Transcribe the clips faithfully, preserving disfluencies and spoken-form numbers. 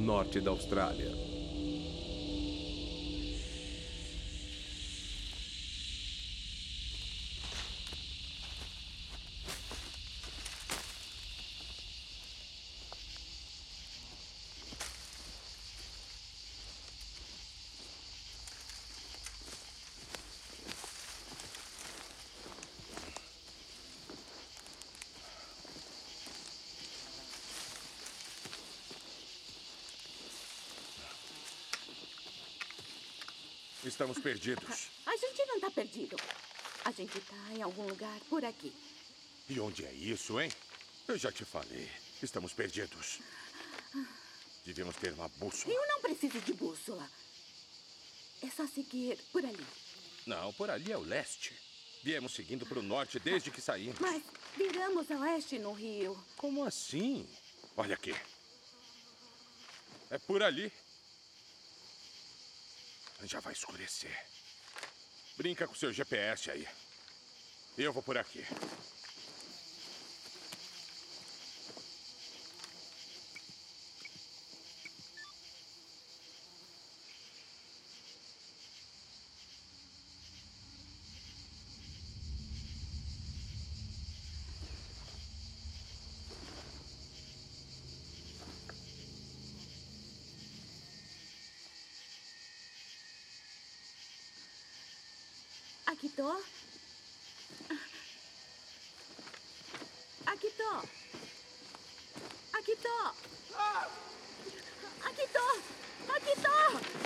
norte da Austrália. Estamos perdidos. A gente não tá perdido. A gente tá em algum lugar por aqui. E onde é isso, hein? Eu já te falei. Estamos perdidos. Devíamos ter uma bússola. Eu não preciso de bússola. É só seguir por ali. Não, por ali é o leste. Viemos seguindo para o norte desde que saímos. Mas viramos a oeste no rio. Como assim? Olha aqui. É por ali. Já vai escurecer. Brinca com seu G P S aí. Eu vou por aqui. Aqui tô. Aqui tô. Aqui tô. Aqui tô. Aqui tô.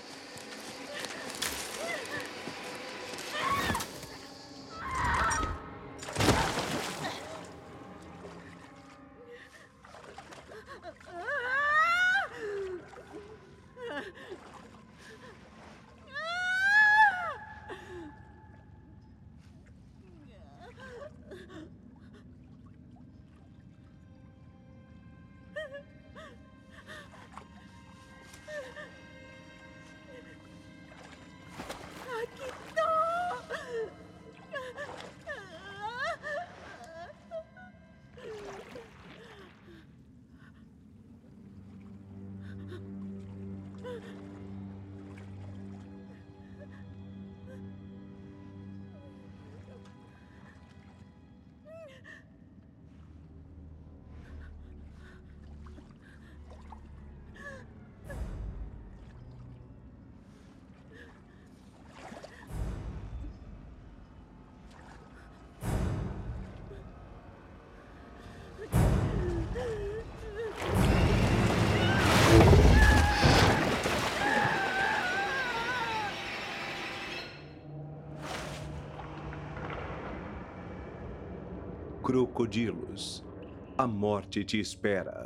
Crocodilos. A morte te espera.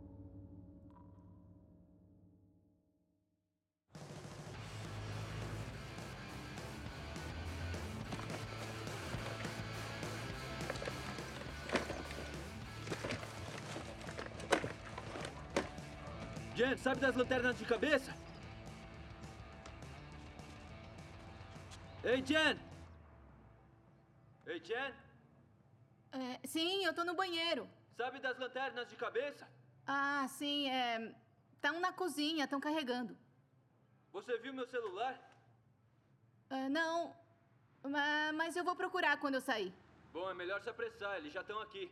Jen, sabe das lanternas de cabeça? Ei, Jen! Ei, Jen! É, sim, eu tô no banheiro. Sabe das lanternas de cabeça? Ah, sim, é... Estão na cozinha, estão carregando. Você viu meu celular? É, não, ma- mas eu vou procurar quando eu sair. Bom, é melhor se apressar, eles já estão aqui.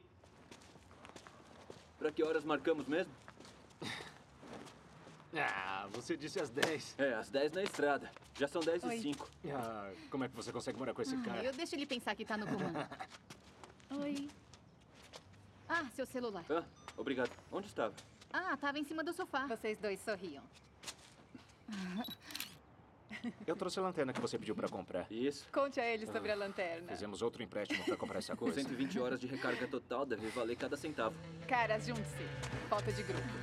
Pra que horas marcamos mesmo? Ah, você disse às dez. É, às dez na estrada. Já são dez e cinco. Ah, como é que você consegue morar com esse Ah, cara? eu deixo ele pensar que tá no comando. Oi. Ah, seu celular. Ah, obrigado. Onde estava? Ah, tava em cima do sofá. Vocês dois sorriam. Eu trouxe a lanterna que você pediu pra comprar. Isso. Conte a ele sobre a lanterna. Fizemos outro empréstimo pra comprar essa coisa. cento e vinte horas de recarga total deve valer cada centavo. Caras, junte-se. Falta de grupo.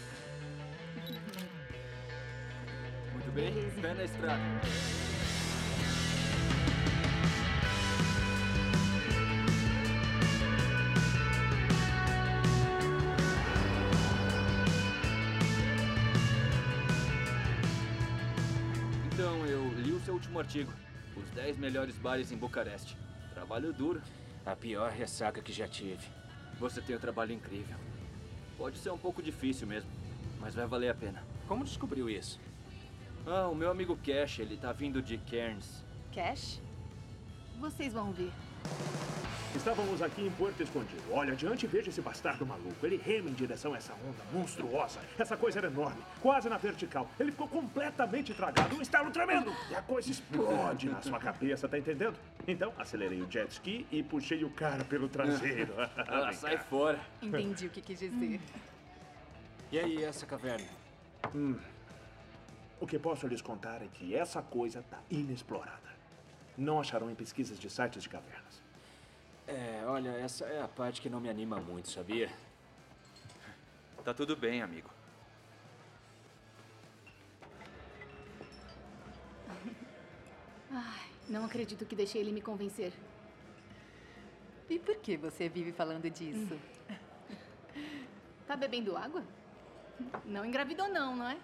Muito bem. Beleza. Pé na estrada. Então, eu li o seu último artigo. Os dez melhores bares em Bucareste. Trabalho duro. A pior ressaca que já tive. Você tem um trabalho incrível. Pode ser um pouco difícil mesmo. mas vai valer a pena. Como descobriu isso? Ah, o meu amigo Cash, ele tá vindo de Cairns. Cash? Vocês vão ver. Estávamos aqui em Porto Escondido. Olha adiante e veja esse bastardo maluco. Ele rema em direção a essa onda monstruosa. Essa coisa era enorme, quase na vertical. Ele ficou completamente tragado, um estalo tremendo. E a coisa explode na sua cabeça, tá entendendo? Então, acelerei o jet ski e puxei o cara pelo traseiro. Ah, sai fora. Entendi o que quis dizer. E aí, essa caverna? Hum. O que posso lhes contar é que essa coisa tá inexplorada. Não acharão em pesquisas de sites de cavernas. É, olha, essa é a parte que não me anima muito, sabia? Tá tudo bem, amigo. Ai, não acredito que deixei ele me convencer. E por que você vive falando disso? Tá bebendo água? Não engravidou não, não é?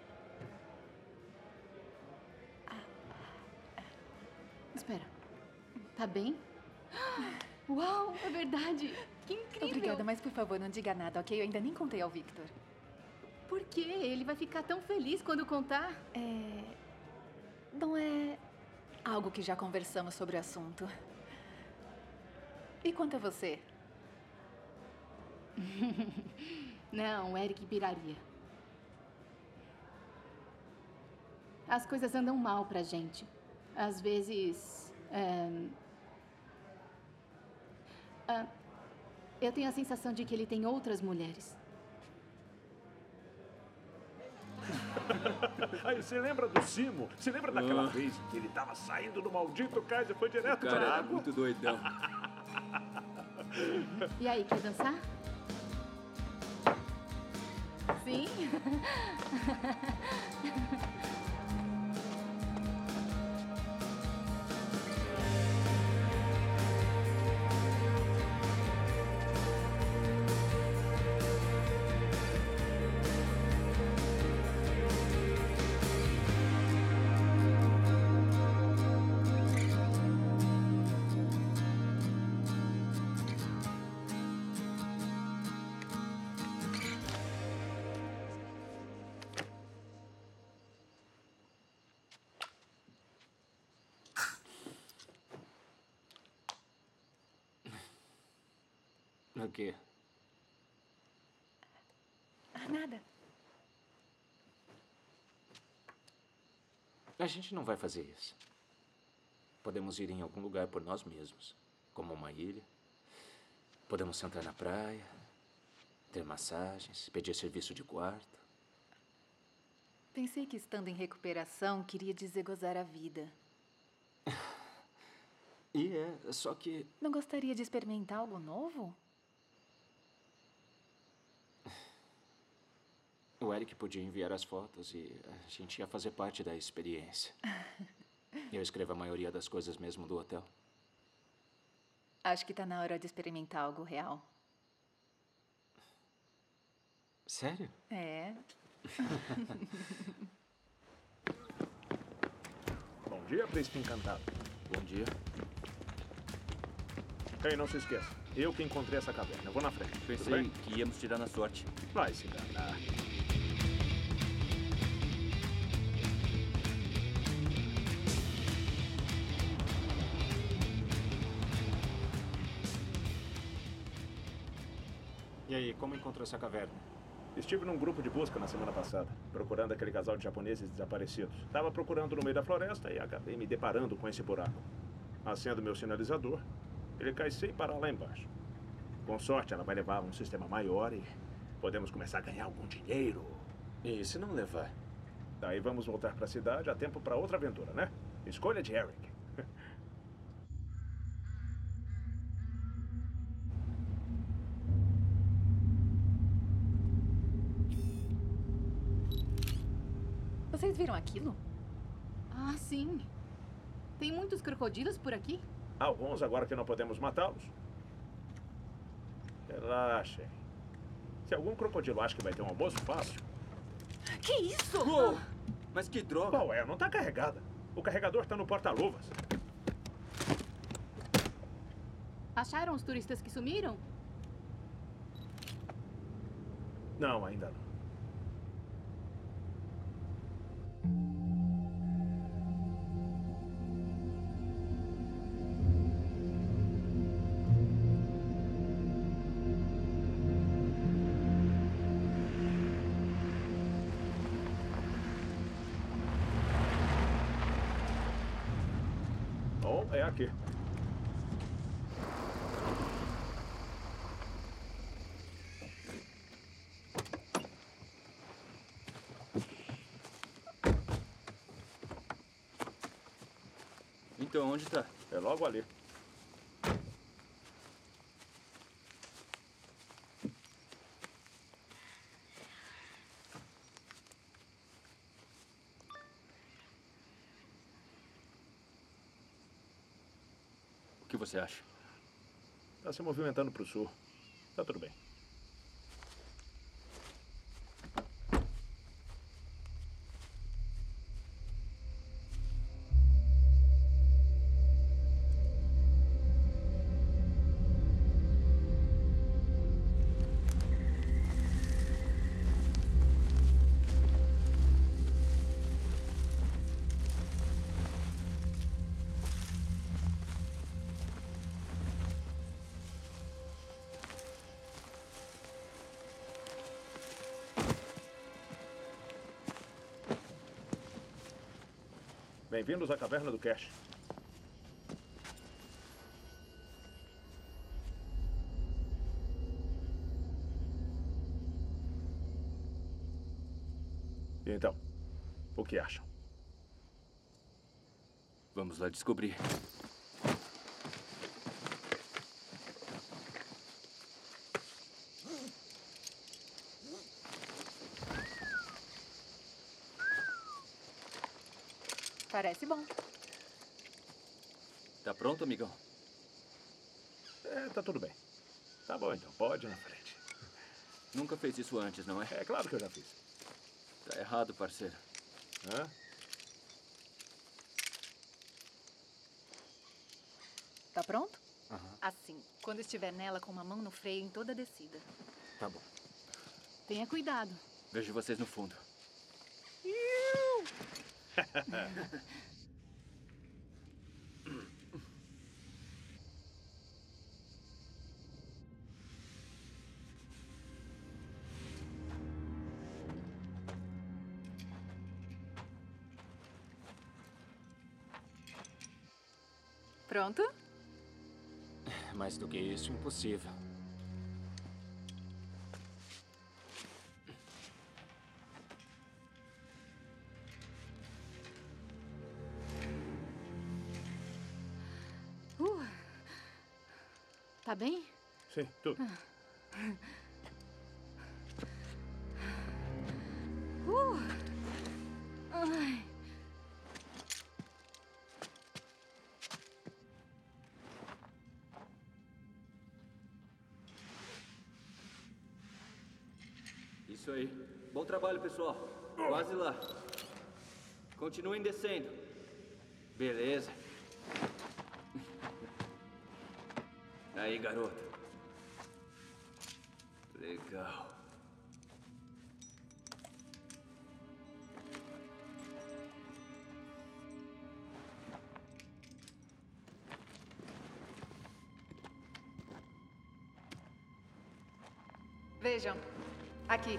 Espera. Tá bem? Uau, é verdade. Que incrível. Obrigada, mas por favor, não diga nada, ok? Eu ainda nem contei ao Victor. Por quê? Ele vai ficar tão feliz quando contar. É... Não é algo que já conversamos sobre o assunto. E quanto a você? Não, o Eric piraria. As coisas andam mal pra gente. Às vezes... É... Ah, eu tenho a sensação de que ele tem outras mulheres. Aí, você lembra do Simo? Você lembra daquela vez que ele tava saindo do maldito cais e foi direto O pra cara era água? muito doidão. E aí, quer dançar? Sim? O quê? Ah, nada. A gente não vai fazer isso. Podemos ir em algum lugar por nós mesmos, como uma ilha. Podemos sentar na praia, ter massagens, pedir serviço de quarto. Pensei que estando em recuperação, queria dizer gozar a vida. E é, só que... Não gostaria de experimentar algo novo? O Eric podia enviar as fotos e a gente ia fazer parte da experiência. Eu escrevo a maioria das coisas mesmo do hotel. Acho que tá na hora de experimentar algo real. Sério? É. Bom dia, príncipe encantado. Bom dia. Ei, não se esqueça. Eu que encontrei essa caverna. Eu vou na frente. tudo Pensei bem? que íamos tirar na sorte. Vai se danar. E aí, como encontrou essa caverna? Estive num grupo de busca na semana passada, procurando aquele casal de japoneses desaparecidos. Estava procurando no meio da floresta e acabei me deparando com esse buraco. Acendo meu sinalizador, ele cai sem parar lá embaixo. Com sorte, ela vai levar a um sistema maior e podemos começar a ganhar algum dinheiro. E se não levar? Daí vamos voltar para a cidade a tempo para outra aventura, né? Escolha de Eric. Vocês viram aquilo? Ah, sim. Tem muitos crocodilos por aqui? Alguns agora que não podemos matá-los. Relaxem. Se algum crocodilo acha que vai ter um almoço fácil... Que isso? Uou! Mas que droga! Qual é? Não tá carregada. O carregador tá no porta-luvas. Acharam os turistas que sumiram? Não, ainda não. É aqui. Então, onde tá? É logo ali. O que você acha? Está se movimentando para o sul. Tá tudo bem. Bem-vindos à Caverna do Cache. E então, o que acham? Vamos lá descobrir. Parece bom. Tá pronto, amigão? É, tá tudo bem. Tá bom, então. Pode ir na frente. Nunca fez isso antes, não é? É claro que eu já fiz. Tá errado, parceiro. Hã? Tá pronto? Aham. Assim, quando estiver nela com uma mão no freio em toda a descida. Tá bom. Tenha cuidado. Vejo vocês no fundo. Pronto? Mais do que isso, impossível. Uh. Tá bem? Sim, tudo. Uh. Ai. Isso aí. Bom trabalho, pessoal. Quase lá. Continuem descendo. Beleza. Aí, garoto. Legal. Vejam. Aqui.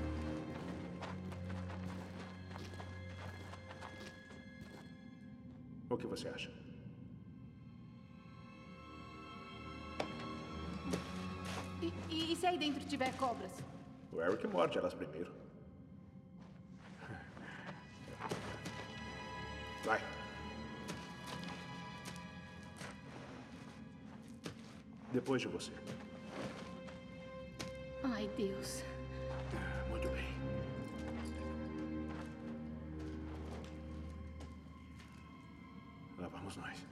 O que você acha? E, e, e se aí dentro tiver cobras? O Eric morde elas primeiro. Vai. Depois de você. Ai, Deus. Muito bem. Lá vamos nós.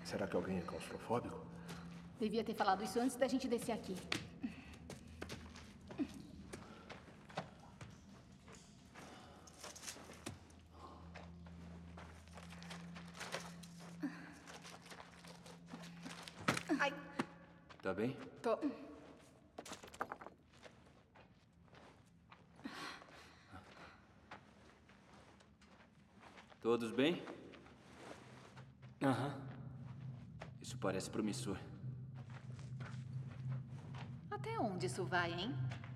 Será que alguém é claustrofóbico? Devia ter falado isso antes da gente descer aqui. Ai, Tá bem? tô. Todos bem? Aham. Isso parece promissor. Até onde isso vai, hein?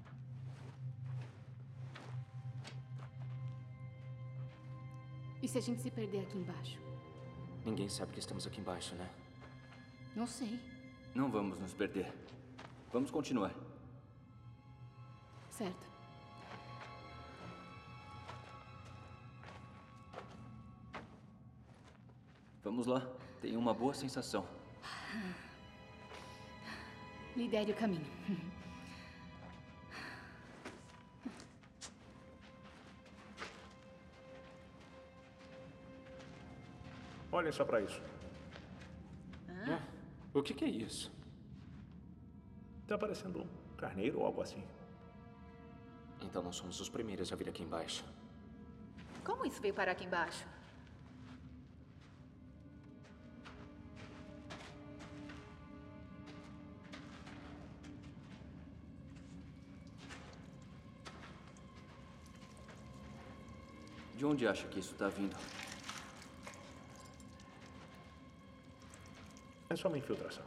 E se a gente se perder aqui embaixo? Ninguém sabe que estamos aqui embaixo, né? Não sei. Não vamos nos perder. Vamos continuar. Certo. Vamos lá. Tenho uma boa sensação. Lidere o caminho. Olhem só pra isso. Ah, o que, que é isso? Tá parecendo um carneiro ou algo assim. Então não somos os primeiros a vir aqui embaixo. Como isso veio parar aqui embaixo? De onde acha que isso tá vindo? É só uma infiltração.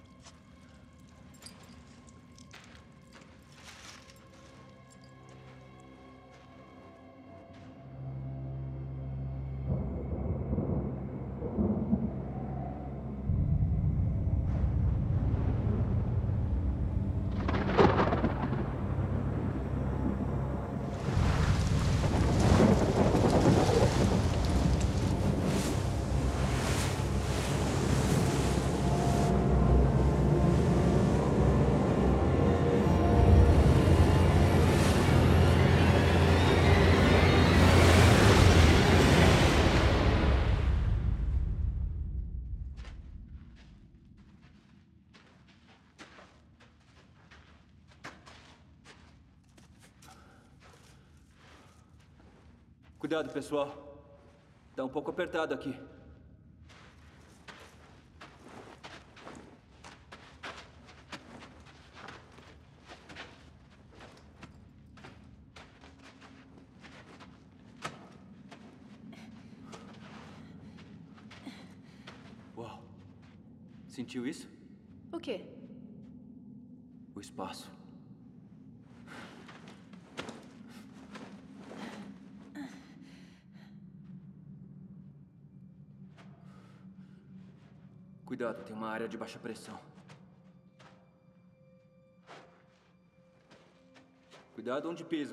Cuidado, pessoal. Tá um pouco apertado aqui. Uau. Sentiu isso? O quê? O espaço. Cuidado, tem uma área de baixa pressão. Cuidado onde pisam.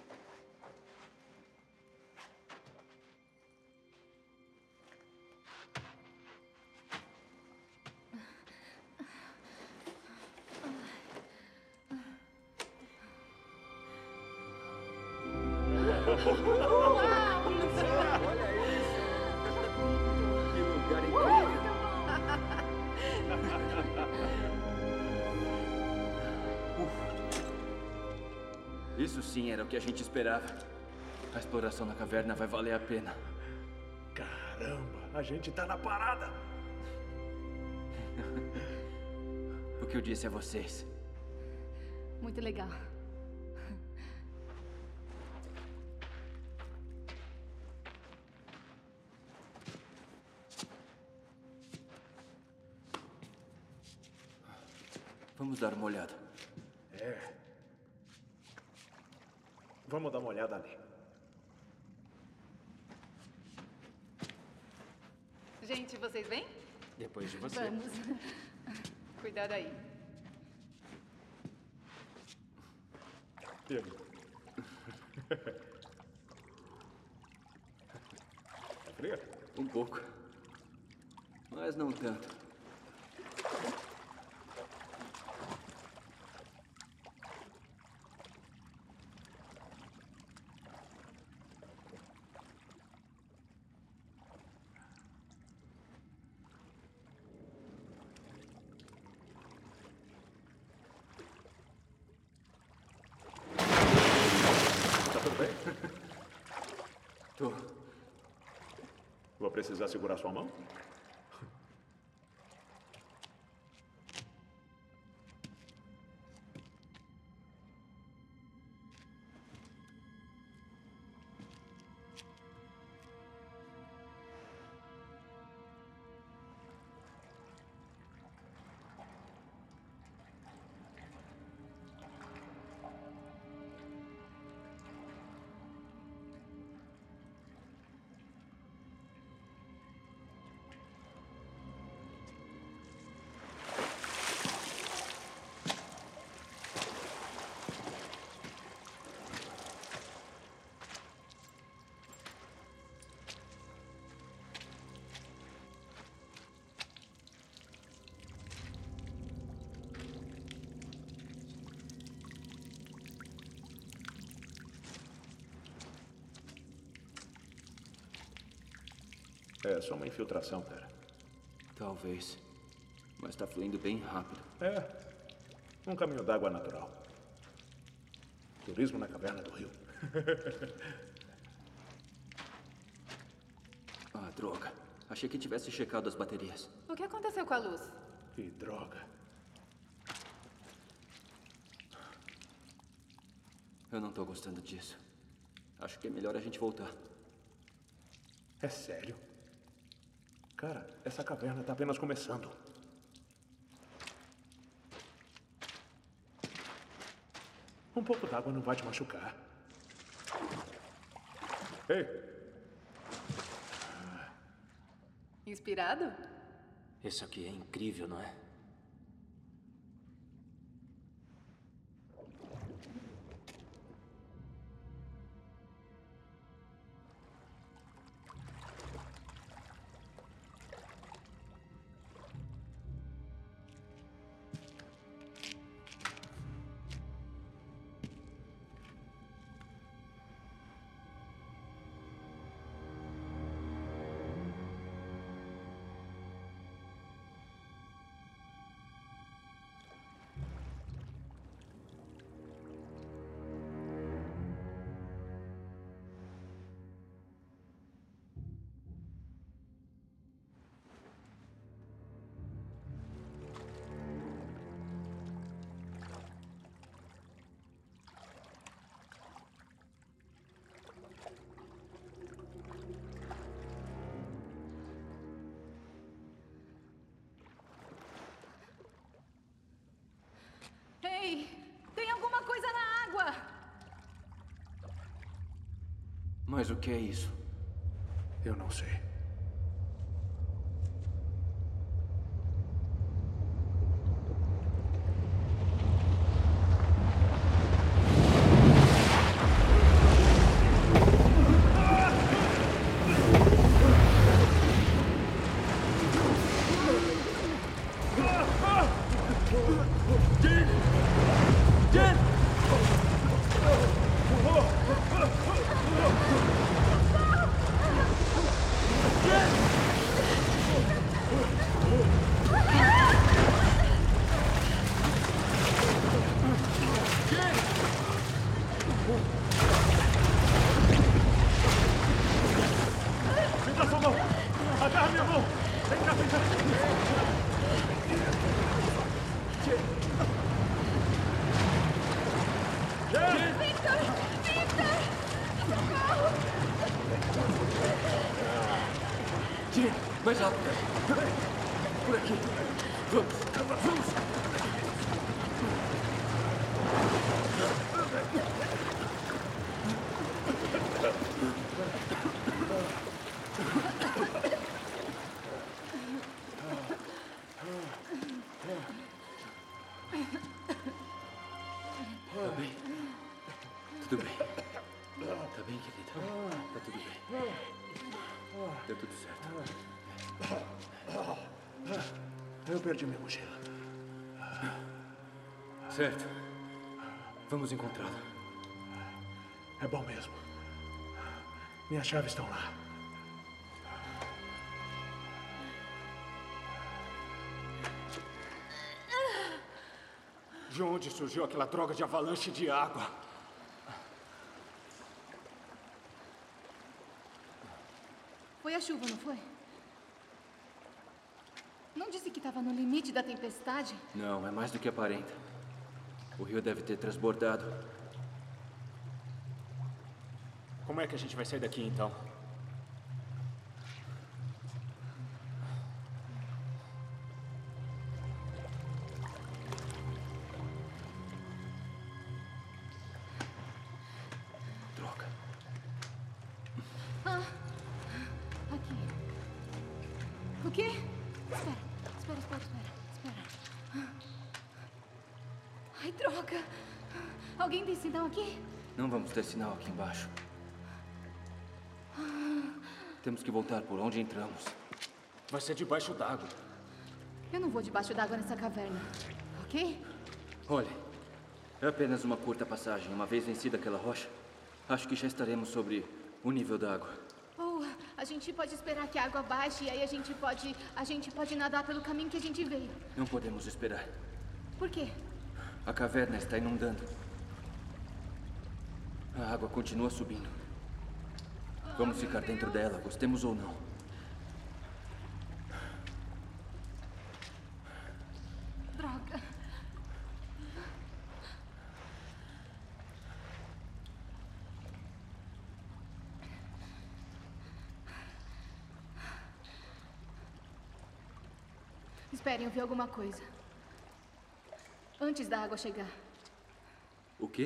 Que lugar incrível! Isso sim era o que a gente esperava. A exploração na caverna vai valer a pena. Caramba, a gente tá na parada. O que eu disse a vocês. Muito legal. Vamos dar uma olhada. É. Vamos dar uma olhada ali. Gente, vocês vêm? Depois de você. Vamos. Cuidado aí. E aí? Tá frio? Um pouco. Mas não tanto. precisar segurar sua mão? É só uma infiltração, cara. Talvez. Mas tá fluindo bem rápido. É. Um caminho d'água natural. Turismo na caverna do rio. Ah, droga. Achei que tivesse checado as baterias. O que aconteceu com a luz? Que droga. Eu não tô gostando disso. Acho que é melhor a gente voltar. É sério? Cara, essa caverna tá apenas começando. Um pouco d'água não vai te machucar. Ei! Inspirado? Isso aqui é incrível, não é? Ei, tem alguma coisa na água! Mas o que é isso? Eu não sei. Me dá sua mão! Agarra minha mão! Vem cá, vem cá! Victor! Victor! Socorro! Jim, mais rápido! Por aqui! Vamos! Vamos! Tá bem? Tudo bem. Tá bem, querida? Tá tudo bem. Tá tudo certo. Eu perdi minha mochila. Certo. Vamos encontrá-la. É bom mesmo. Minhas chaves estão lá. De onde surgiu aquela droga de avalanche de água? Foi a a chuva, não foi? Não disse que estava no limite da tempestade? Não, é mais do que aparenta. O rio deve ter transbordado. Como é que a gente vai sair daqui, então? Droga. Ah, aqui. O quê? Espera, espera, espera, espera, espera. Ai, droga. Alguém tem sinal aqui? Não vamos ter sinal aqui embaixo. Temos que voltar por onde entramos. Vai ser debaixo d'água. Eu não vou debaixo d'água nessa caverna, ok? Olhe, é apenas uma curta passagem. Uma vez vencida aquela rocha, acho que já estaremos sobre o nível da água. Ou a gente pode esperar que a água baixe e aí a gente pode... A gente pode nadar pelo caminho que a gente veio. Não podemos esperar. Por quê? A caverna está inundando. A água continua subindo. Vamos ficar dentro dela, gostemos ou não. Droga. Esperem, eu vi alguma coisa. Antes da água chegar. O quê?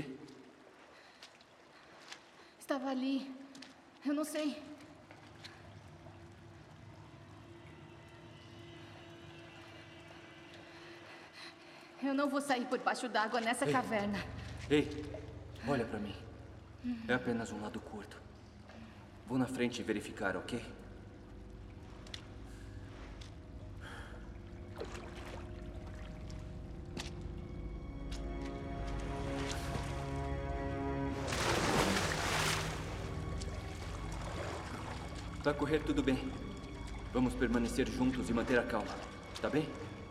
Estava ali. Eu não sei. Eu não vou sair por baixo d'água nessa Ei. caverna. Ei, olha pra mim. É apenas um lado curto. Vou na frente verificar, ok? Vai correr tudo bem. Vamos permanecer juntos e manter a calma. Tá bem?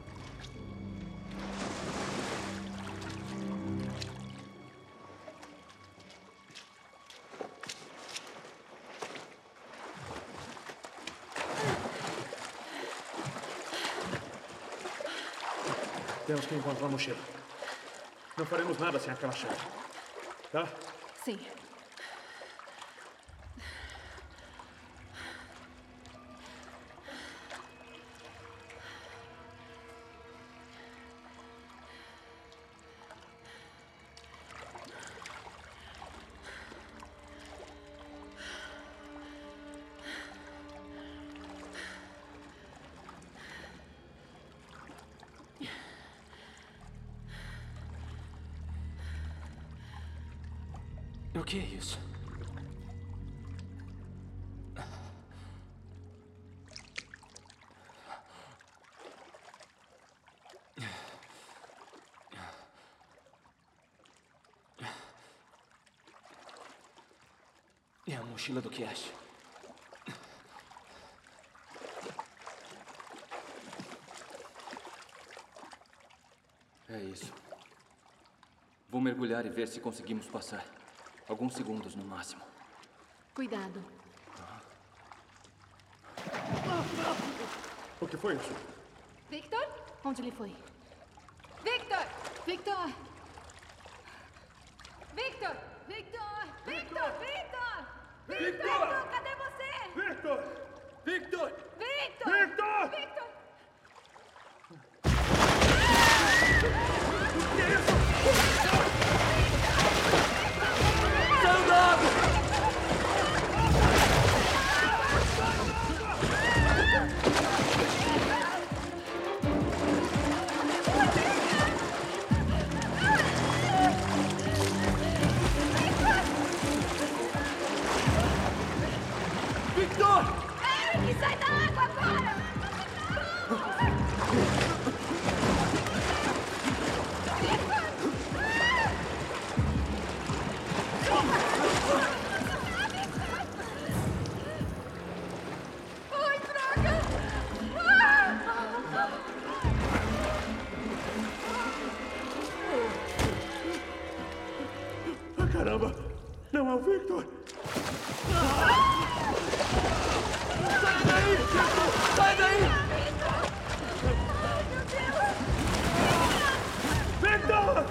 Temos que encontrar a mochila. Não faremos nada sem aquela chave. Tá? Sim. O que é isso? É a mochila do Cash. É isso. Vou mergulhar e ver se conseguimos passar. Alguns segundos no máximo. Cuidado. O que foi isso? Victor? Onde ele foi? Victor! Victor! Victor! Victor! Victor! Victor! Victor! Cadê você? Victor! Victor! Victor! Victor! Victor! Saiu da água! Victor! Eric, sai da água agora! Ai, droga! Ah, caramba! Não é o Victor! Ah! daí! Sai daí! Victor!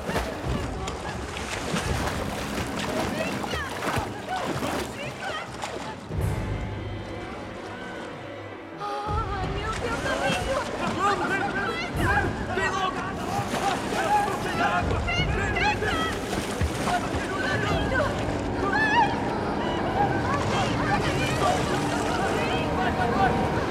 Ai, meu Deus, tá vindo! Vamos, vem, vem! Vem logo! Vem água! Vem, vem, vem! Vai, vai, vai!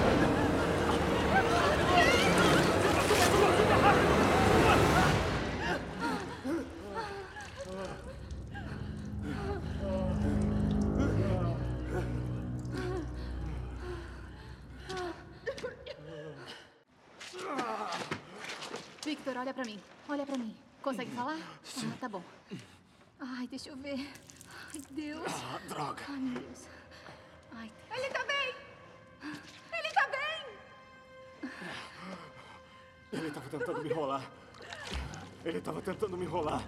Victor, olha pra mim. Olha pra mim. Consegue falar? Sim. Ah, tá bom. Ai, deixa eu ver. Ai, Deus. Ah, droga. Ai, meu Deus. Ai, ele tá bem! Ele tá bem! Ele tava tentando me enrolar. Ele tava tentando me enrolar.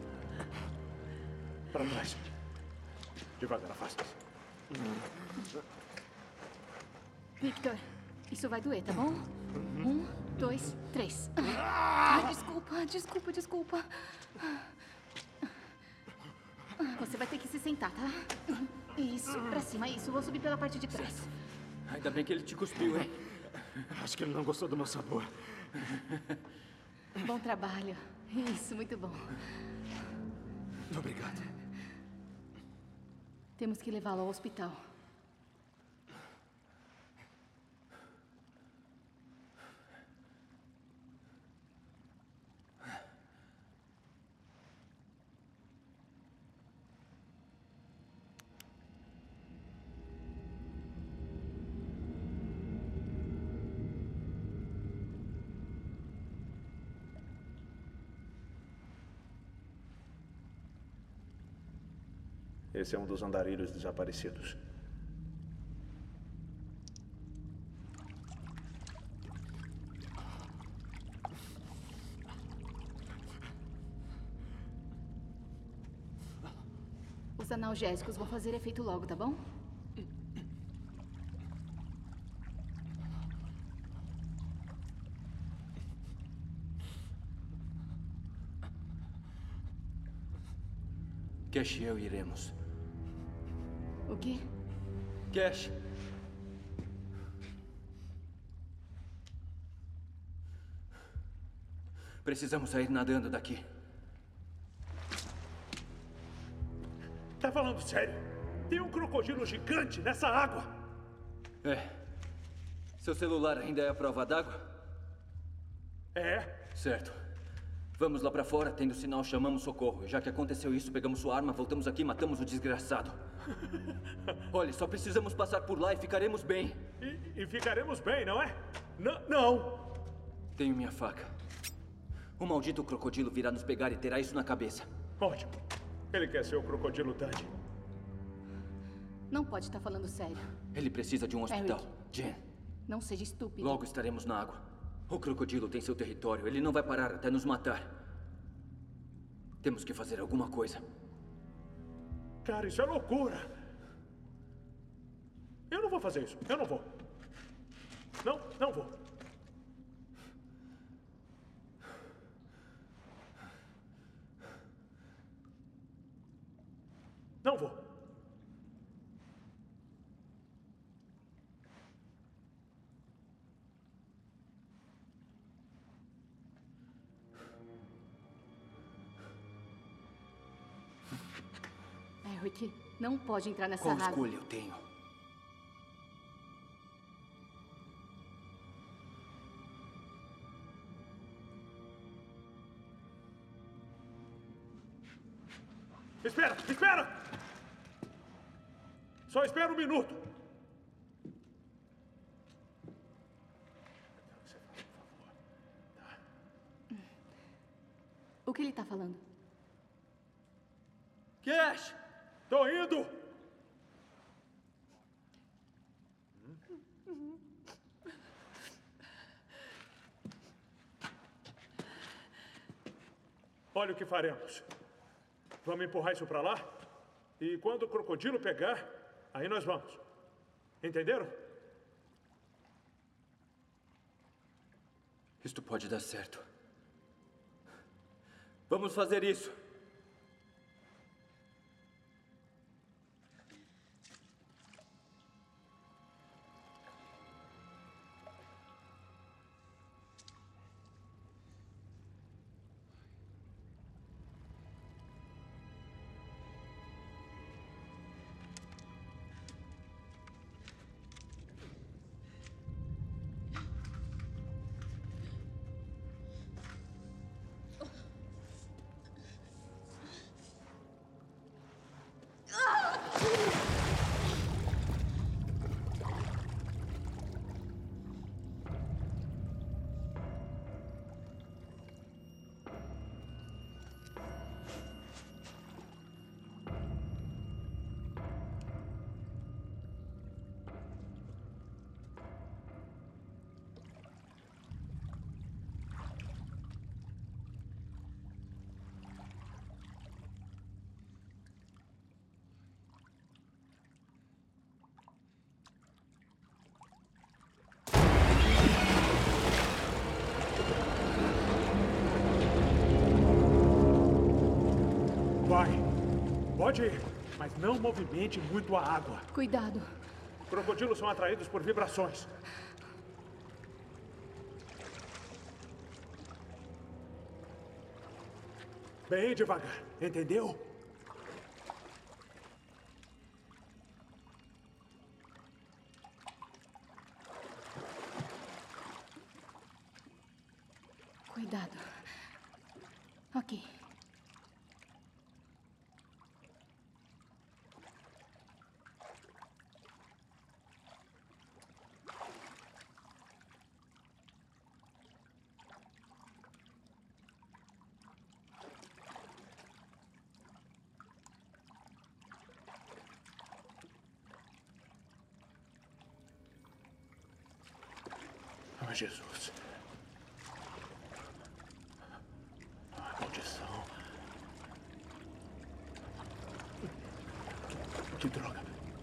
Para trás. Devagar, afasta-se. Victor, isso vai doer, tá bom? Um, dois, três. Ai, desculpa, desculpa, desculpa. Você vai ter que se sentar, tá? Isso, pra cima, isso. Vou subir pela parte de trás. Ainda bem que ele te cuspiu, hein? Acho que ele não gostou do meu sabor. Bom trabalho. Isso, muito bom. Obrigado. Temos que levá-lo ao hospital. Esse é um dos andarilhos desaparecidos. Os analgésicos vão fazer efeito logo, tá bom? Cash e eu iremos. O quê? Cash. Precisamos sair nadando daqui. Tá falando sério? Tem um crocodilo gigante nessa água. É. Seu celular ainda é a prova d'água? É? Certo. Vamos lá pra fora, tendo sinal, chamamos socorro. Já que aconteceu isso, pegamos sua arma, voltamos aqui e matamos o desgraçado. Olha, só precisamos passar por lá e ficaremos bem. E, e ficaremos bem, não é? N não! Tenho minha faca. O maldito crocodilo virá nos pegar e terá isso na cabeça. Ótimo. Ele quer ser o crocodilo Dundee. Não pode estar falando sério. Ele precisa de um hospital. Eric. Jen. Não seja estúpido. Logo estaremos na água. O crocodilo tem seu território. Ele não vai parar até nos matar. Temos que fazer alguma coisa. Cara, isso é loucura. Eu não vou fazer isso. Eu não vou. Não, não vou. Não vou. Eric, não pode entrar nessa Qual água. escolha eu tenho? Espera, espera! Só espera um minuto. O que ele tá falando? Cash! Tô indo! Olha o que faremos. Vamos empurrar isso pra lá? E quando o crocodilo pegar, aí nós vamos. Entenderam? Isto pode dar certo. Vamos fazer isso. Vai. Pode ir, mas não movimente muito a água. Cuidado. Crocodilos são atraídos por vibrações. Bem devagar, entendeu? Cuidado. Ok. Oh, Jesus. Ah, maldição. Que, que droga.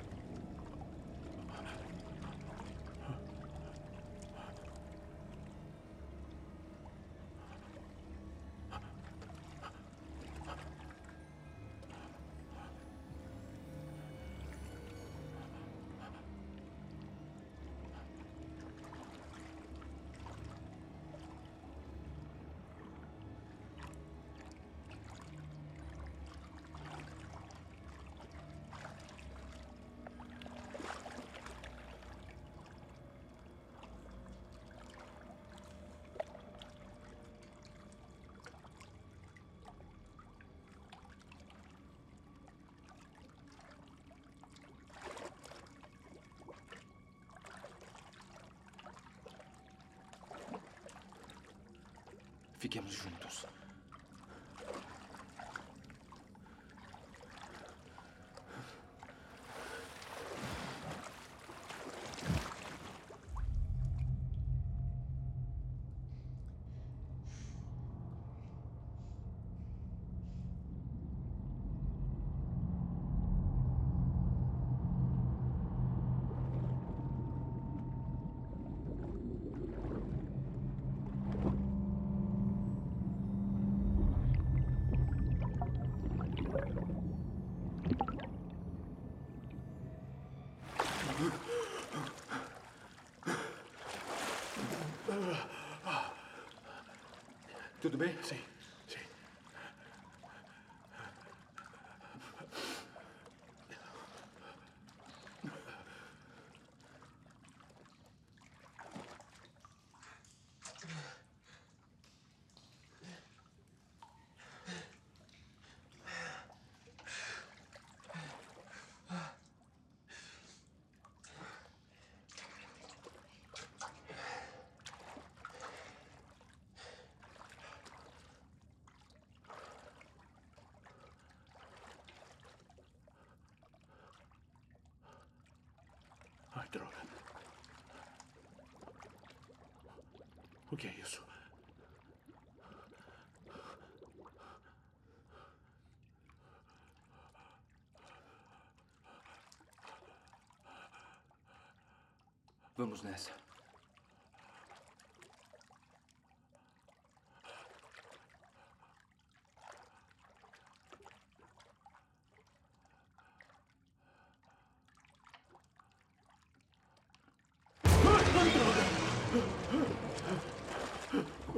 Fiquemos juntos. Tudo bem? Sim, sim. Ai, droga. O que é isso? Vamos nessa.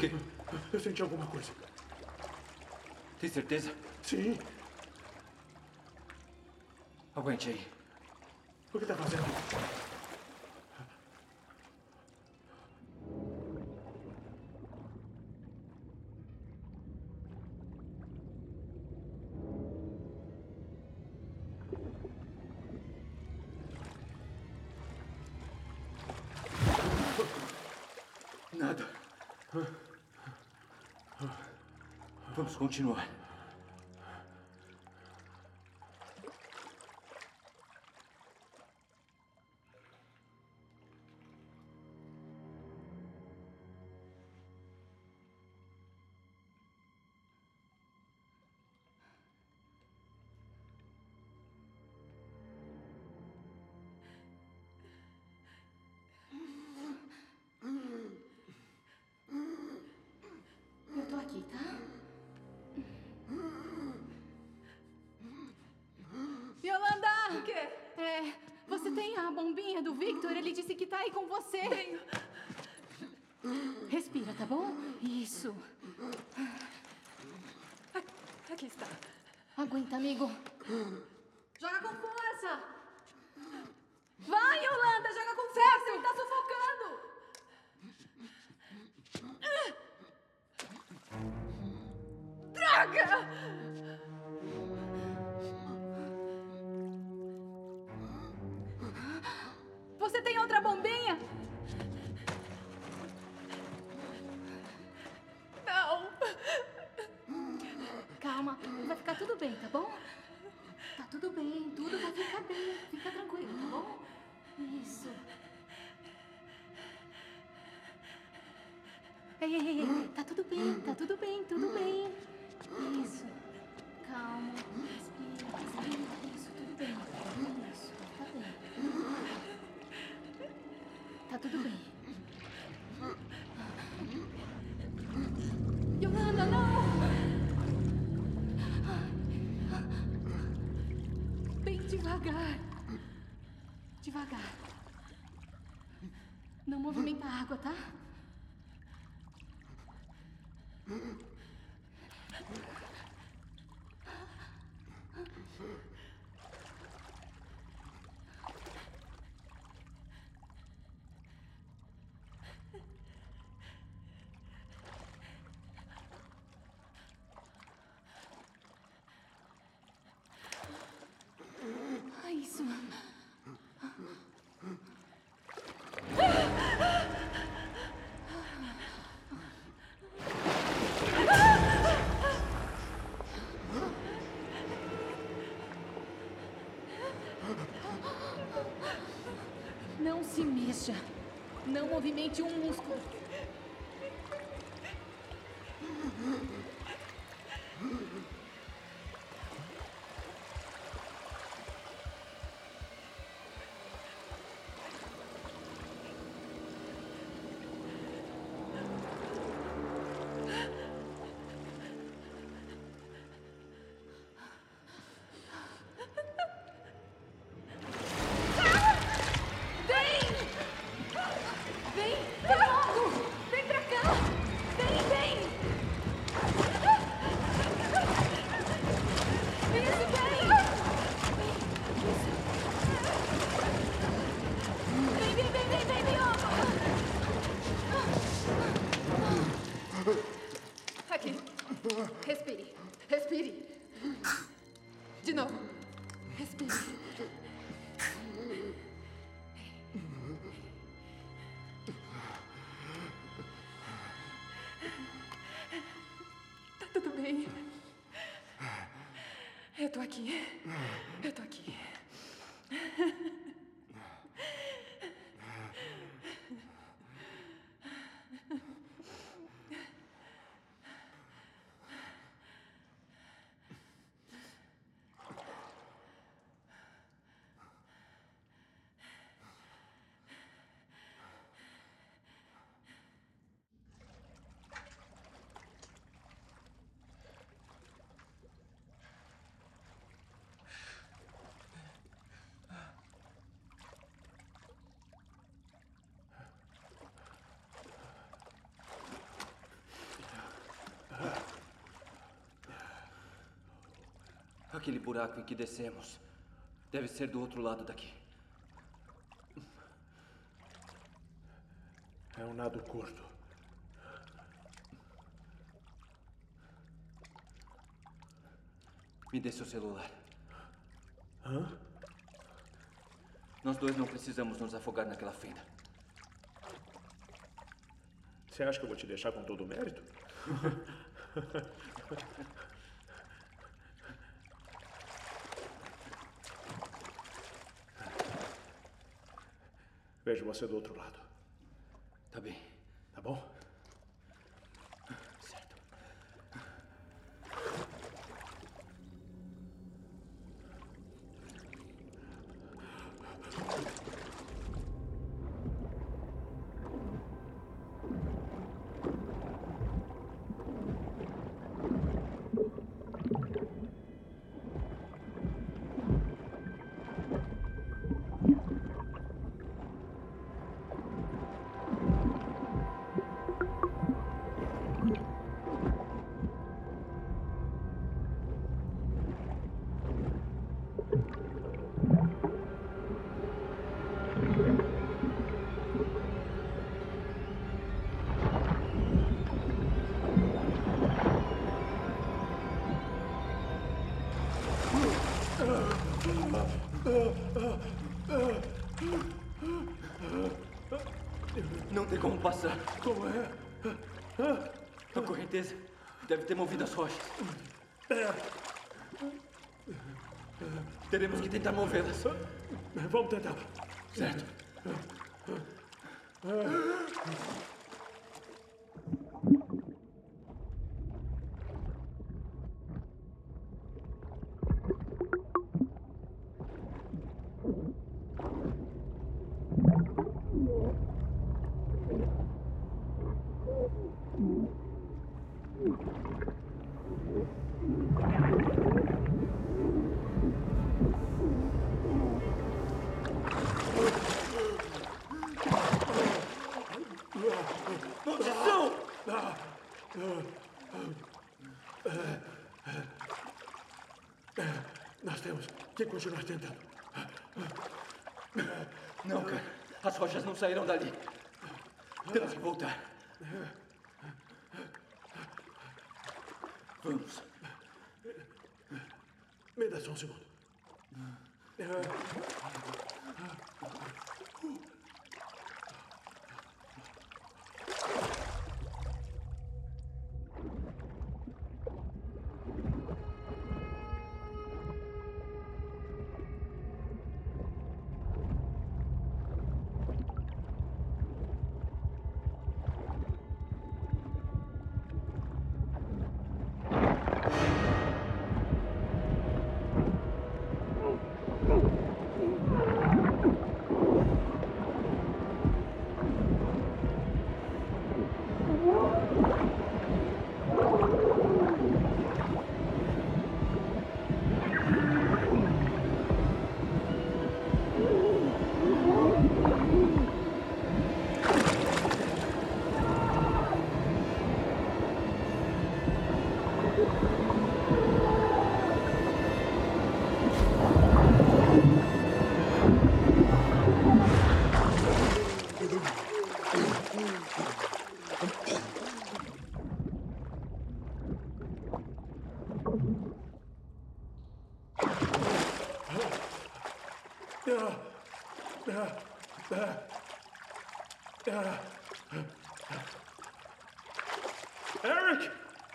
quê? Eu senti alguma coisa. Tem certeza? Sim. Aguente aí. O que tá fazendo? Nada. Vamos continuar. Eu tô aqui, tá? Yolanda! O quê? É, você tem a bombinha do Victor? Ele disse que tá aí com você. Tenho. Respira, tá bom? Isso. Aqui está. Aguenta, amigo. Joga com força! Vai, Yolanda! Joga com força! Ele tá sufocando! Droga! Você tem outra bombinha? Não! Calma, vai ficar tudo bem, tá bom? Tá tudo bem, tudo vai ficar bem. Fica tranquilo, tá bom? Isso. Ei, ei, ei, tá tudo bem, tá tudo bem, tudo bem. Isso. Calma, respira, respira. Isso, tudo bem. Isso, tá bem. Tá tudo bem. Yolanda, não! Bem devagar. Devagar. Não movimenta a água, tá? Ah, isso. Não se mexa. Não movimente um músculo. Aqui. Respire. Respire. De novo. Respire. Tá tudo bem. Eu tô aqui. Eu tô aqui. Aquele buraco em que descemos deve ser do outro lado daqui. É um nado curto. Me dê seu celular. Hã? Nós dois não precisamos nos afogar naquela fenda. Você acha que eu vou te deixar com todo o mérito? Vejo você do outro lado. Tá bem. Tá bom? Certo. Não tem como passar. Como é? A correnteza deve ter movido as rochas. Teremos que tentar movê-las. Vamos tentar. Certo. Nós temos que continuar tentando. Não, cara. As rochas não saíram dali. Temos que voltar. Vamos. Me dá só um segundo. Eric!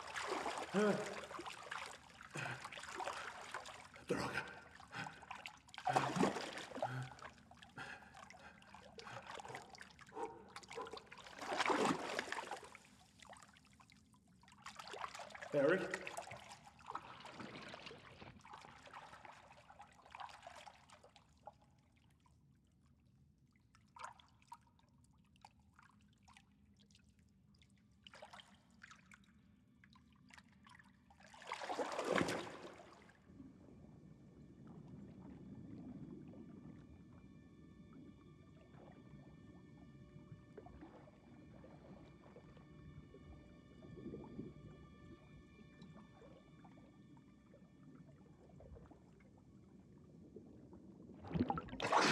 Droga. Eric?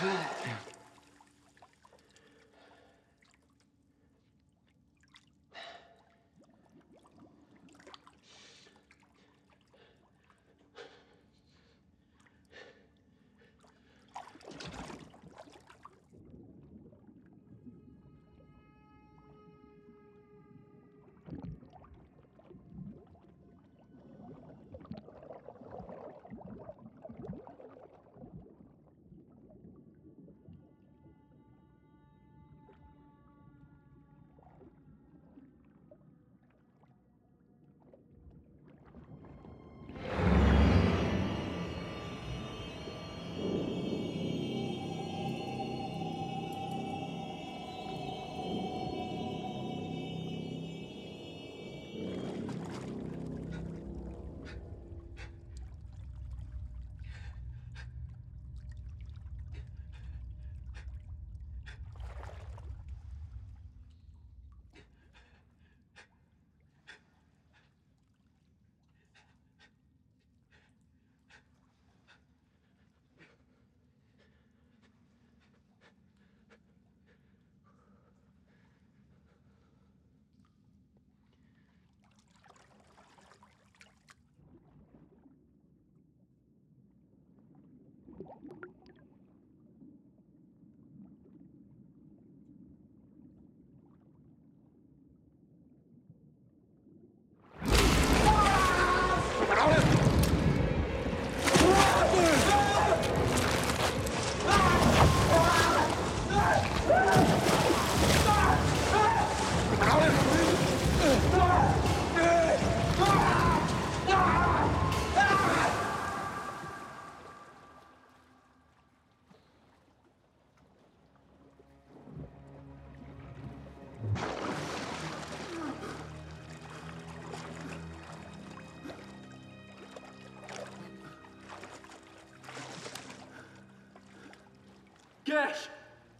Cash!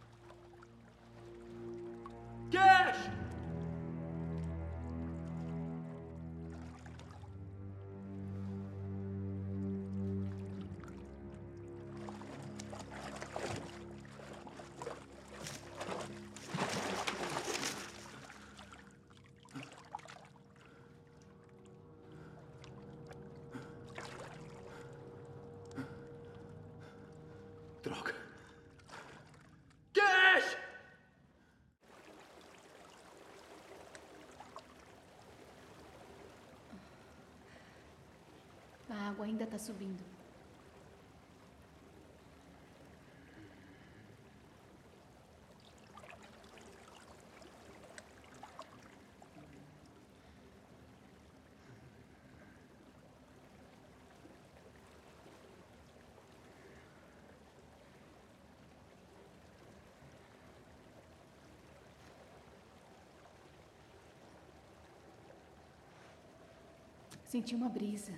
Cash! Droga. Cash! A água ainda está subindo. Senti uma brisa.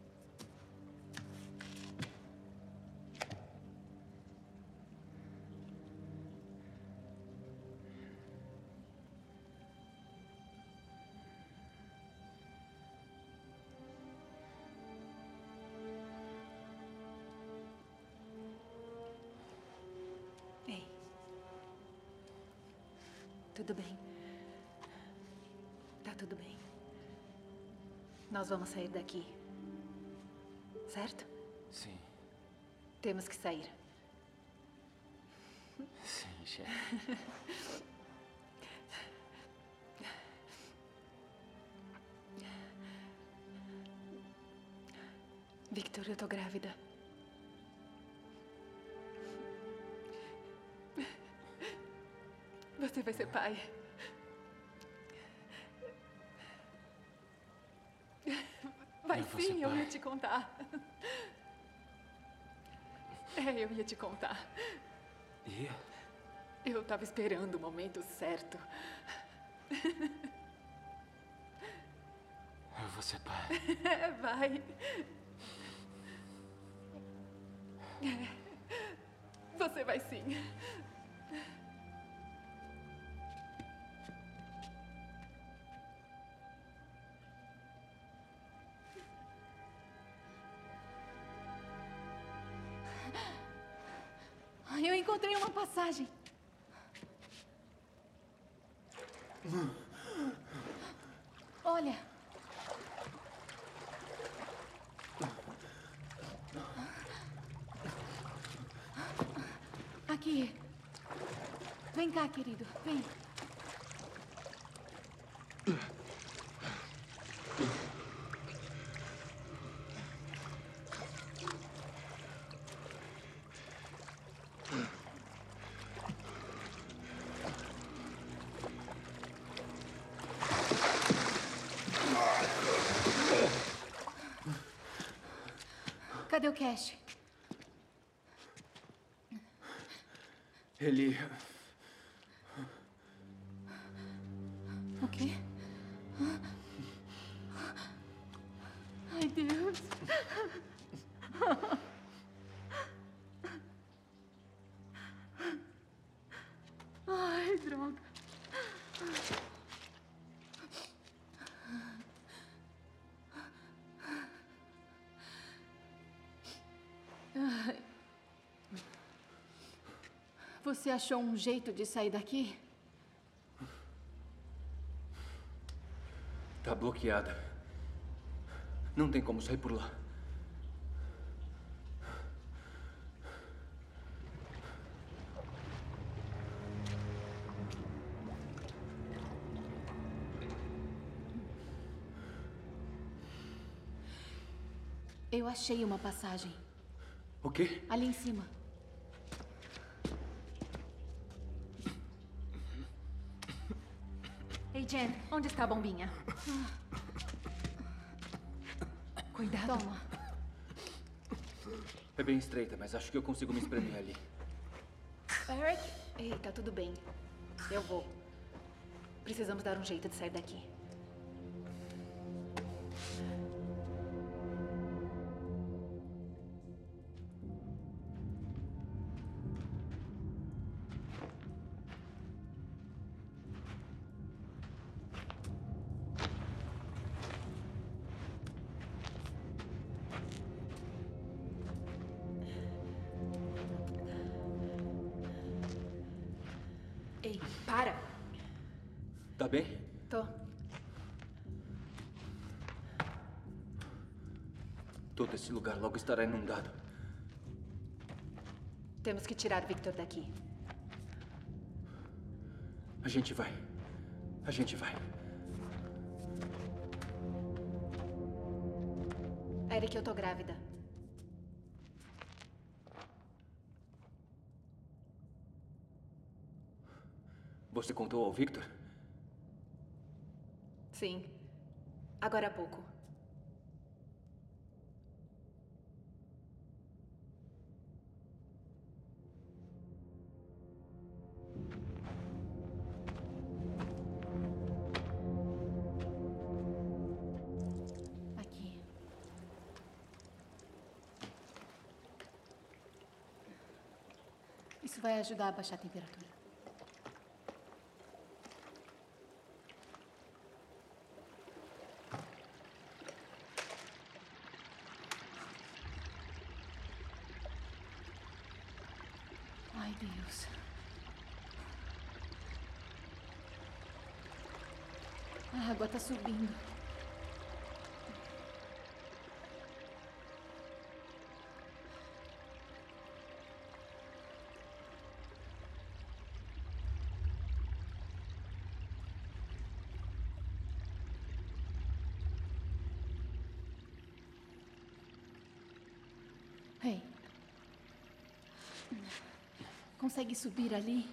Ei. Tudo bem. Tá tudo bem. Nós vamos sair daqui. Certo? Sim. Temos que sair. Sim, chefe. Victor, eu tô grávida. Você vai ser pai. Vai Eu vou sim, ser eu pai. ia te contar. É, eu ia te contar. E? Eu tava esperando o momento certo. Eu vou ser pai. É, vai. É, você vai sim. Eu encontrei uma passagem. Olha. Aqui. Vem cá, querido. Vem. Cadê o Cash? Ele... O quê? Ai, Deus. Ai, droga. Ai. Você achou um jeito de sair daqui? Tá bloqueada. Não tem como sair por lá. Eu achei uma passagem. O quê? Ali em cima. Ei, Jen, onde está a bombinha? Cuidado. Toma. É bem estreita, mas acho que eu consigo me espremer ali. Eric? Ei, tá tudo bem. Eu vou. Precisamos dar um jeito de sair daqui. Ei, para! Tá bem? Tô. Todo esse lugar logo estará inundado. Temos que tirar Victor daqui. A gente vai. A gente vai. Eric, eu tô grávida. Você contou ao Victor? Sim. Agora há pouco. Aqui. Isso vai ajudar a baixar a temperatura. Ai, Deus. A água tá subindo. Ei. Consegue subir ali?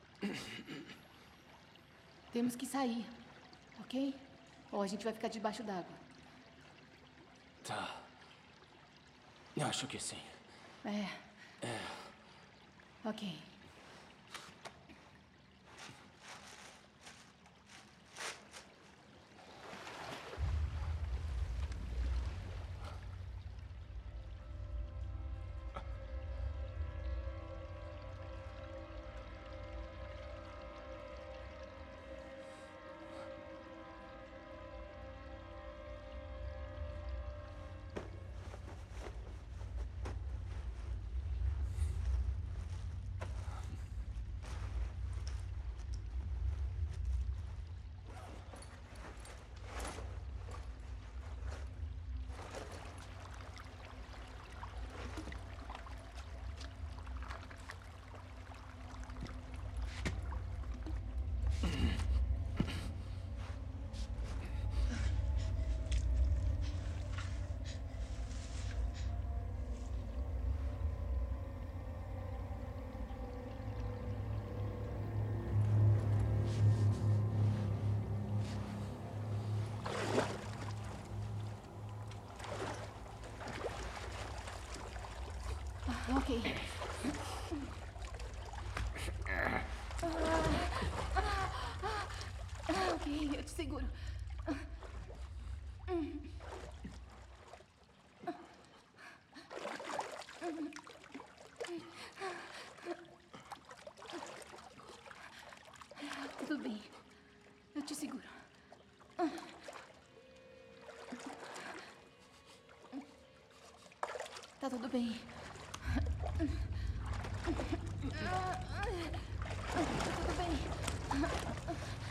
Temos que sair, ok? Ou a gente vai ficar debaixo d'água. Tá. Eu acho que sim. É. É. Ok. Ok. Ok, eu te seguro. Tudo bem. Eu te seguro. Tá tudo bem. Tá tudo bem.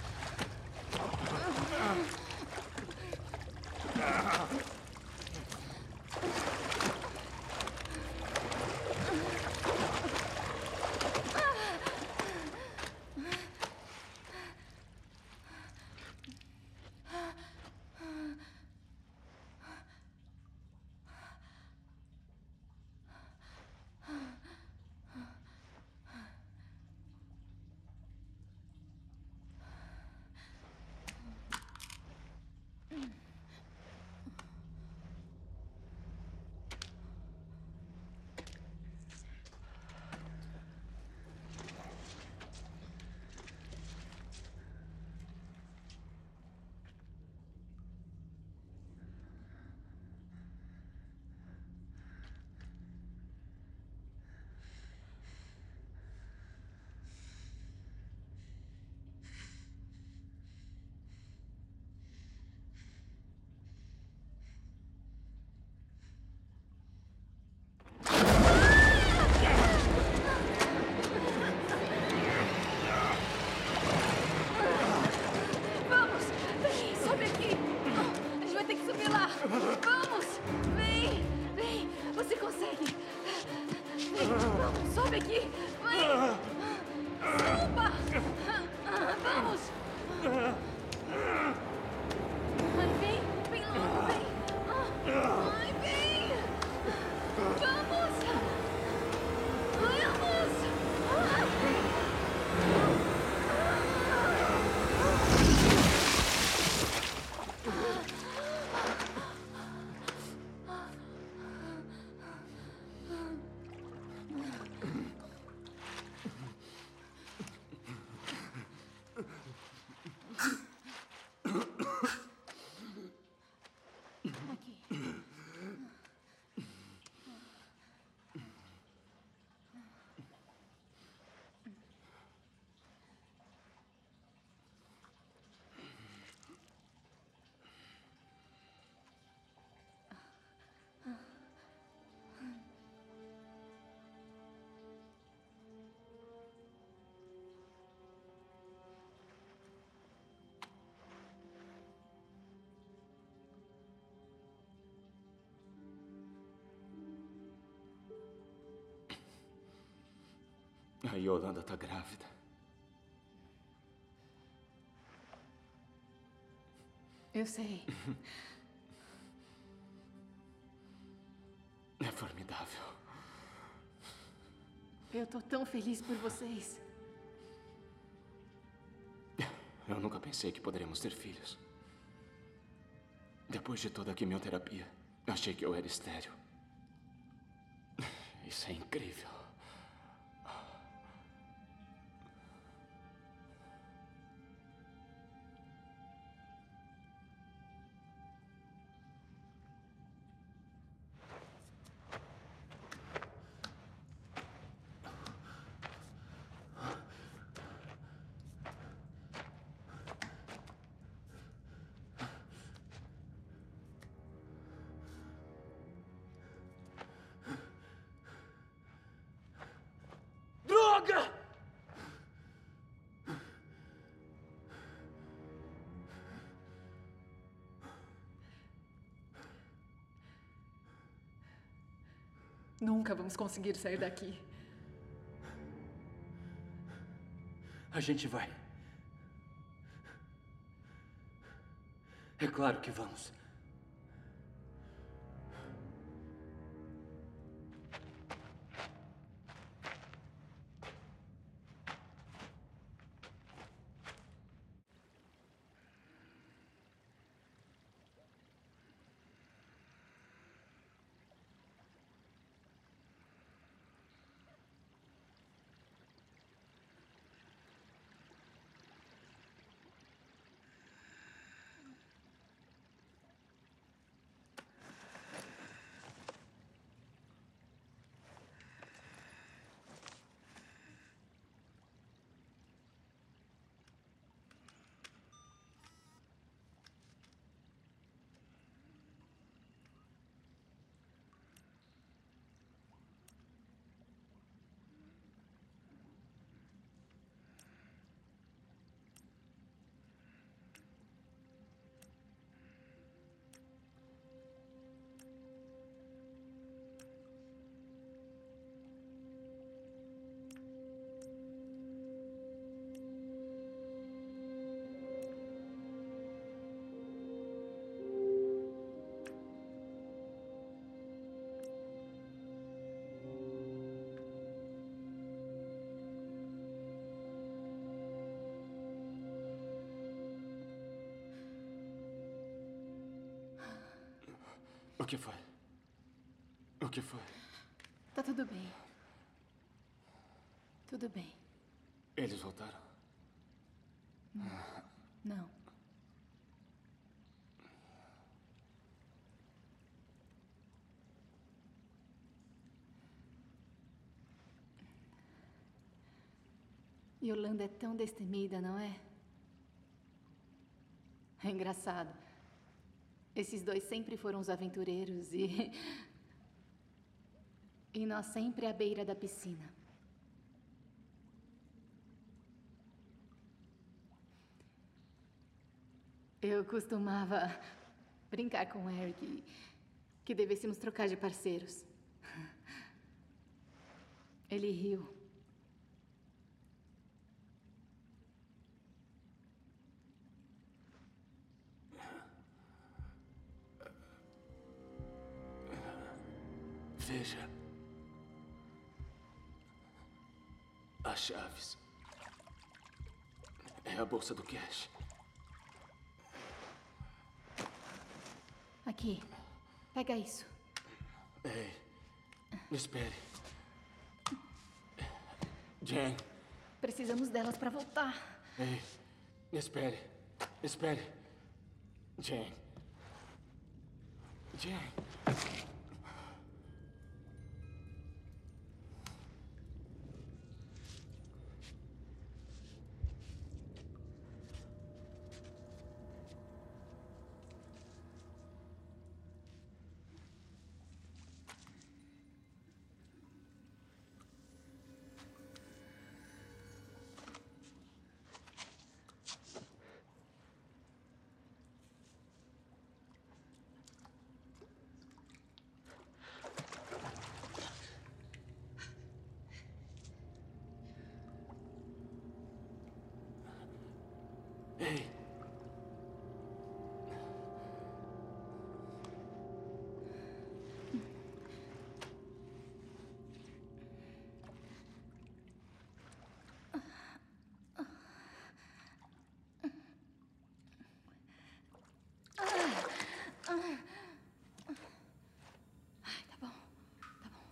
Sobe aqui! Vem! Suba! Vamos! Ai, vem! Vem logo, vem! Ai, vem! Vamos! Vamos! A Yolanda tá grávida. Eu sei. É formidável. Eu tô tão feliz por vocês. Eu nunca pensei que poderíamos ter filhos. Depois de toda a quimioterapia, achei que eu era estéril. Isso é incrível. Nunca vamos conseguir sair daqui. A gente vai. É claro que vamos. que foi? O que foi? Tá tudo bem. Tudo bem. Eles voltaram? Não. Yolanda é tão destemida, não é? É engraçado. Esses dois sempre foram os aventureiros e... E nós sempre à beira da piscina. Eu costumava brincar com o Eric que devêssemos trocar de parceiros. Ele riu. Veja. As chaves. É a bolsa do Cash. Aqui. Pega isso. Ei, espere. Jane. Precisamos delas para voltar. Ei, espere. Espere. Jane. Jane. Ei. Ai, tá bom. Tá bom.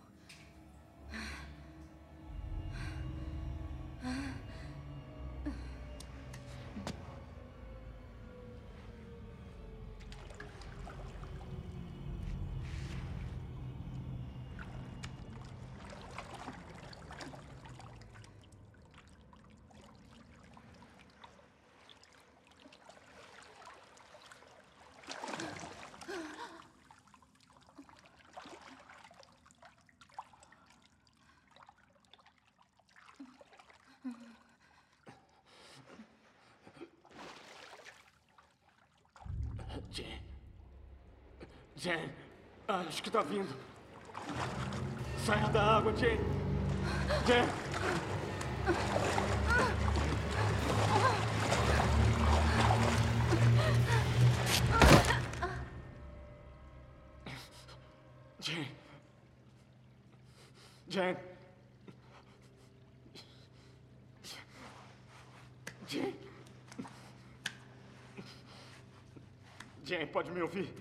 Jane. Jane. Ah, acho que tá vindo. Saia da água, Jane. Jane. Jane. Jane. Jane. Jane, pode me ouvir?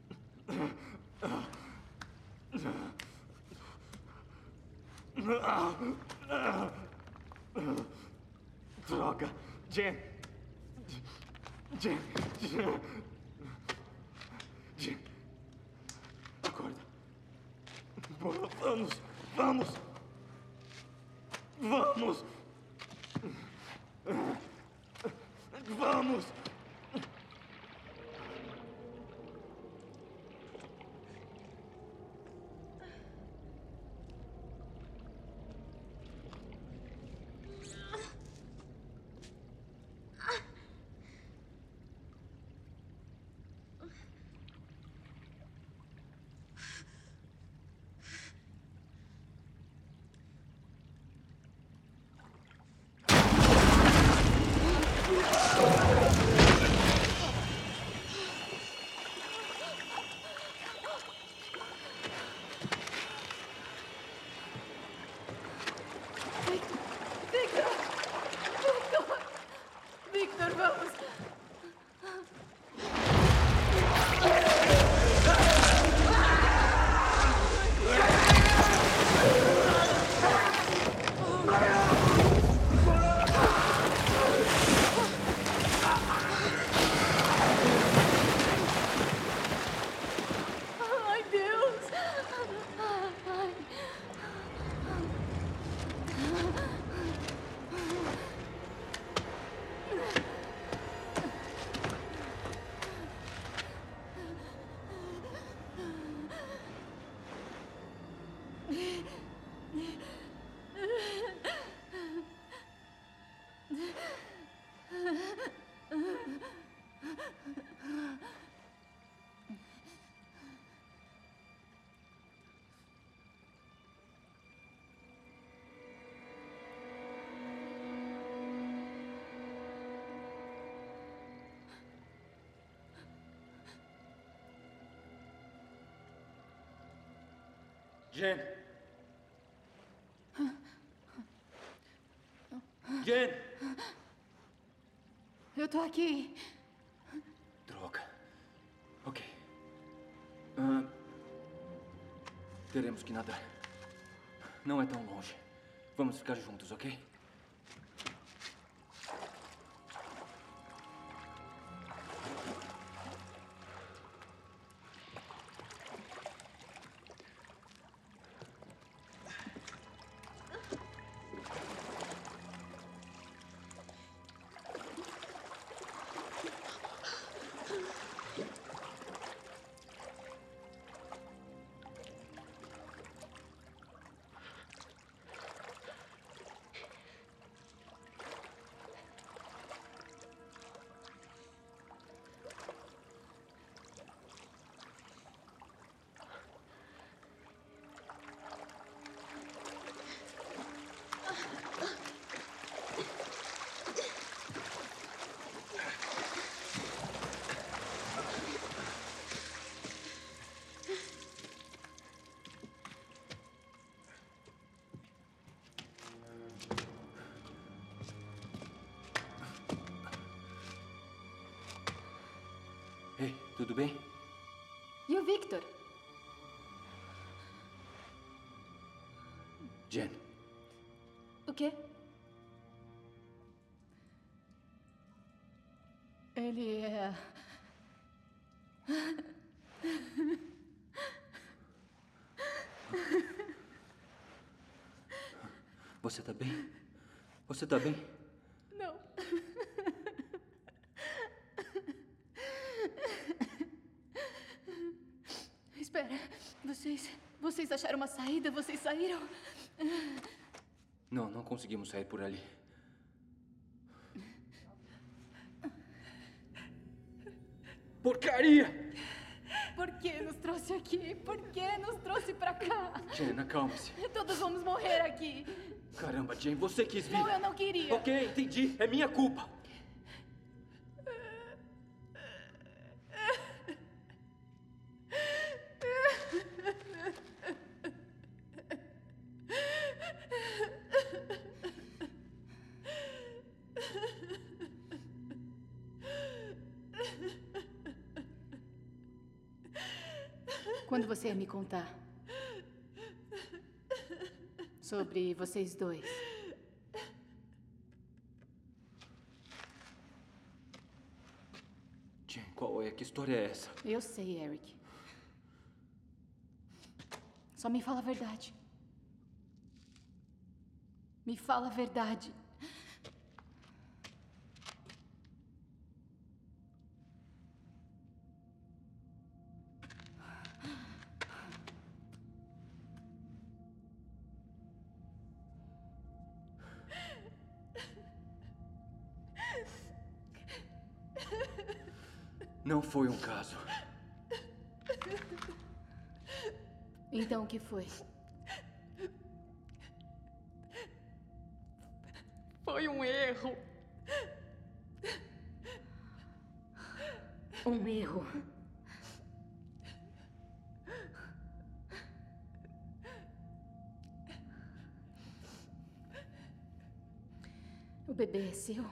Droga. Jane. Jane. Jane. Jane. Acorda. Vamos. Vamos. Vamos. Vamos. Ah! Jen! Jen! Eu tô aqui. Droga. Ok. Ah, teremos que nadar. Não é tão longe. Vamos ficar juntos, ok? Ei, tudo bem? E o Victor? Jen, O quê? Ele é... você tá bem? Você tá bem? Não. Espera, vocês... Vocês acharam uma saída? Vocês saíram? Não, não conseguimos sair por ali. Porcaria! Por que nos trouxe aqui? Por que nos trouxe pra cá? Jen, acalme-se. Todos vamos morrer aqui. Caramba, Jen, você quis vir. Não, eu não queria. Ok, entendi. É minha culpa. Quando você ia me contar sobre vocês dois? Jen, qual é? Que história é essa? Eu sei, Eric. Só me fala a verdade. Me fala a verdade. Não foi um caso. Então o que foi? Foi um erro. Um erro. O bebê é seu?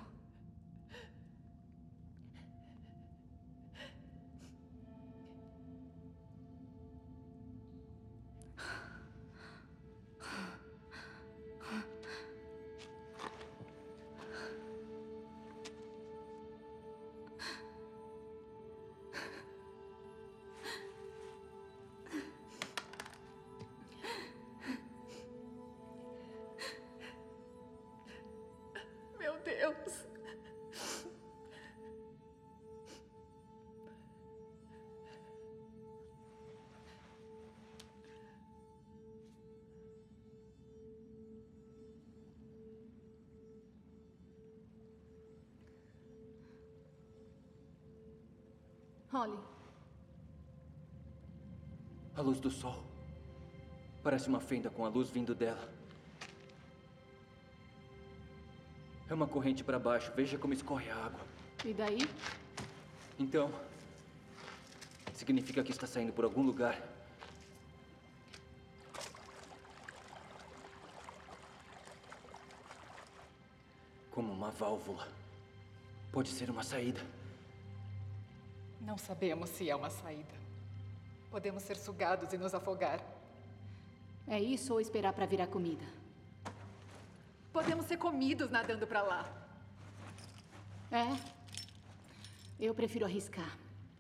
Meu Deus. Holly, A luz do sol. Parece uma fenda com a luz vindo dela. É uma corrente para baixo. Veja como escorre a água. e daí? Então, significa que está saindo por algum lugar. válvula. Pode ser uma saída. Não sabemos se é uma saída. Podemos ser sugados e nos afogar. É isso ou esperar para virar comida? Podemos ser comidos nadando para lá. É? Eu prefiro arriscar.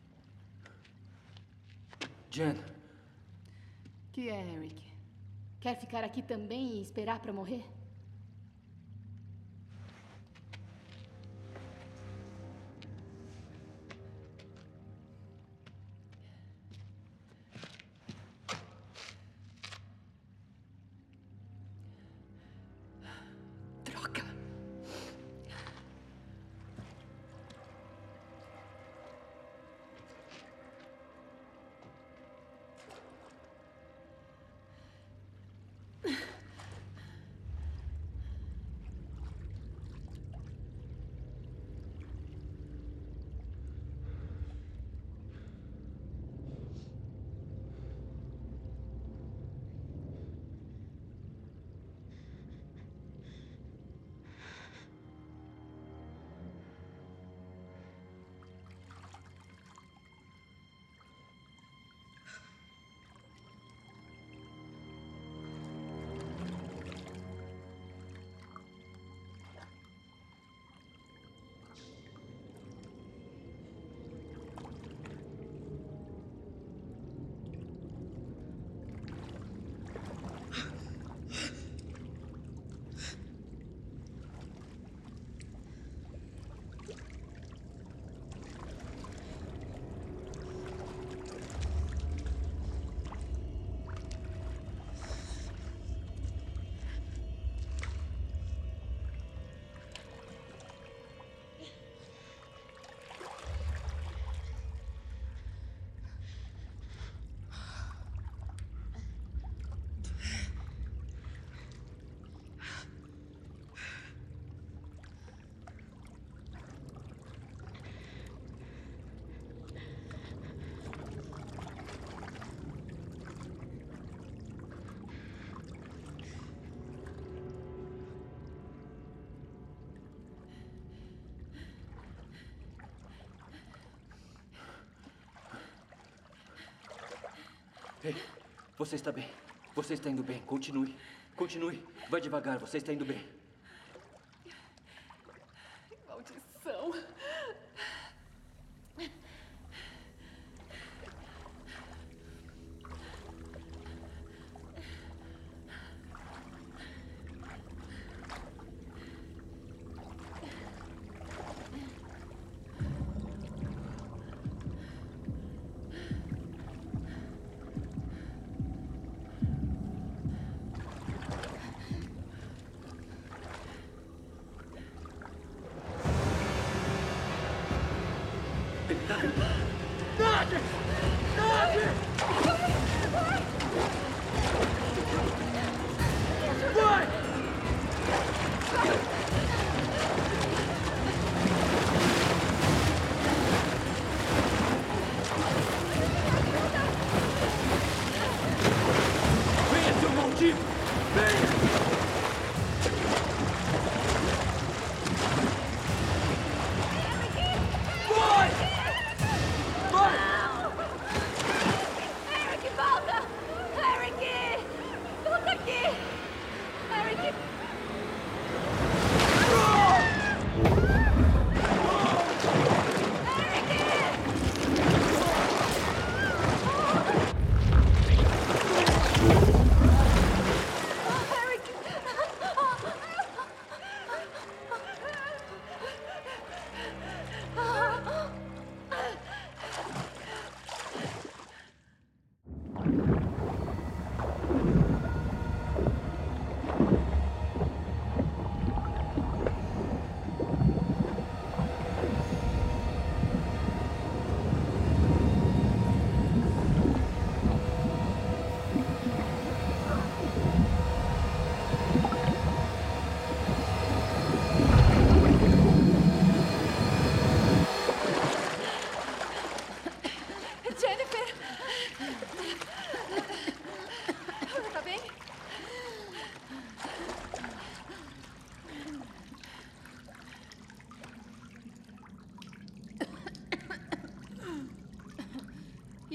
Jen. Que é, Eric? Quer ficar aqui também e esperar para morrer? Droga! Ei, você está bem. Você está indo bem. Continue. Continue. Vai devagar. Você está indo bem. Maldição!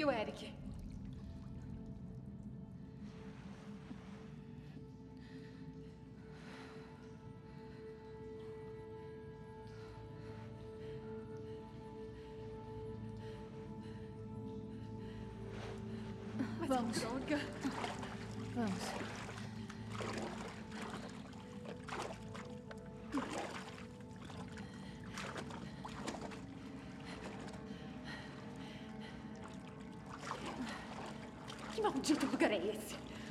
viu, Eric? Vamos. Droga. Vamos. Que maldito lugar é esse?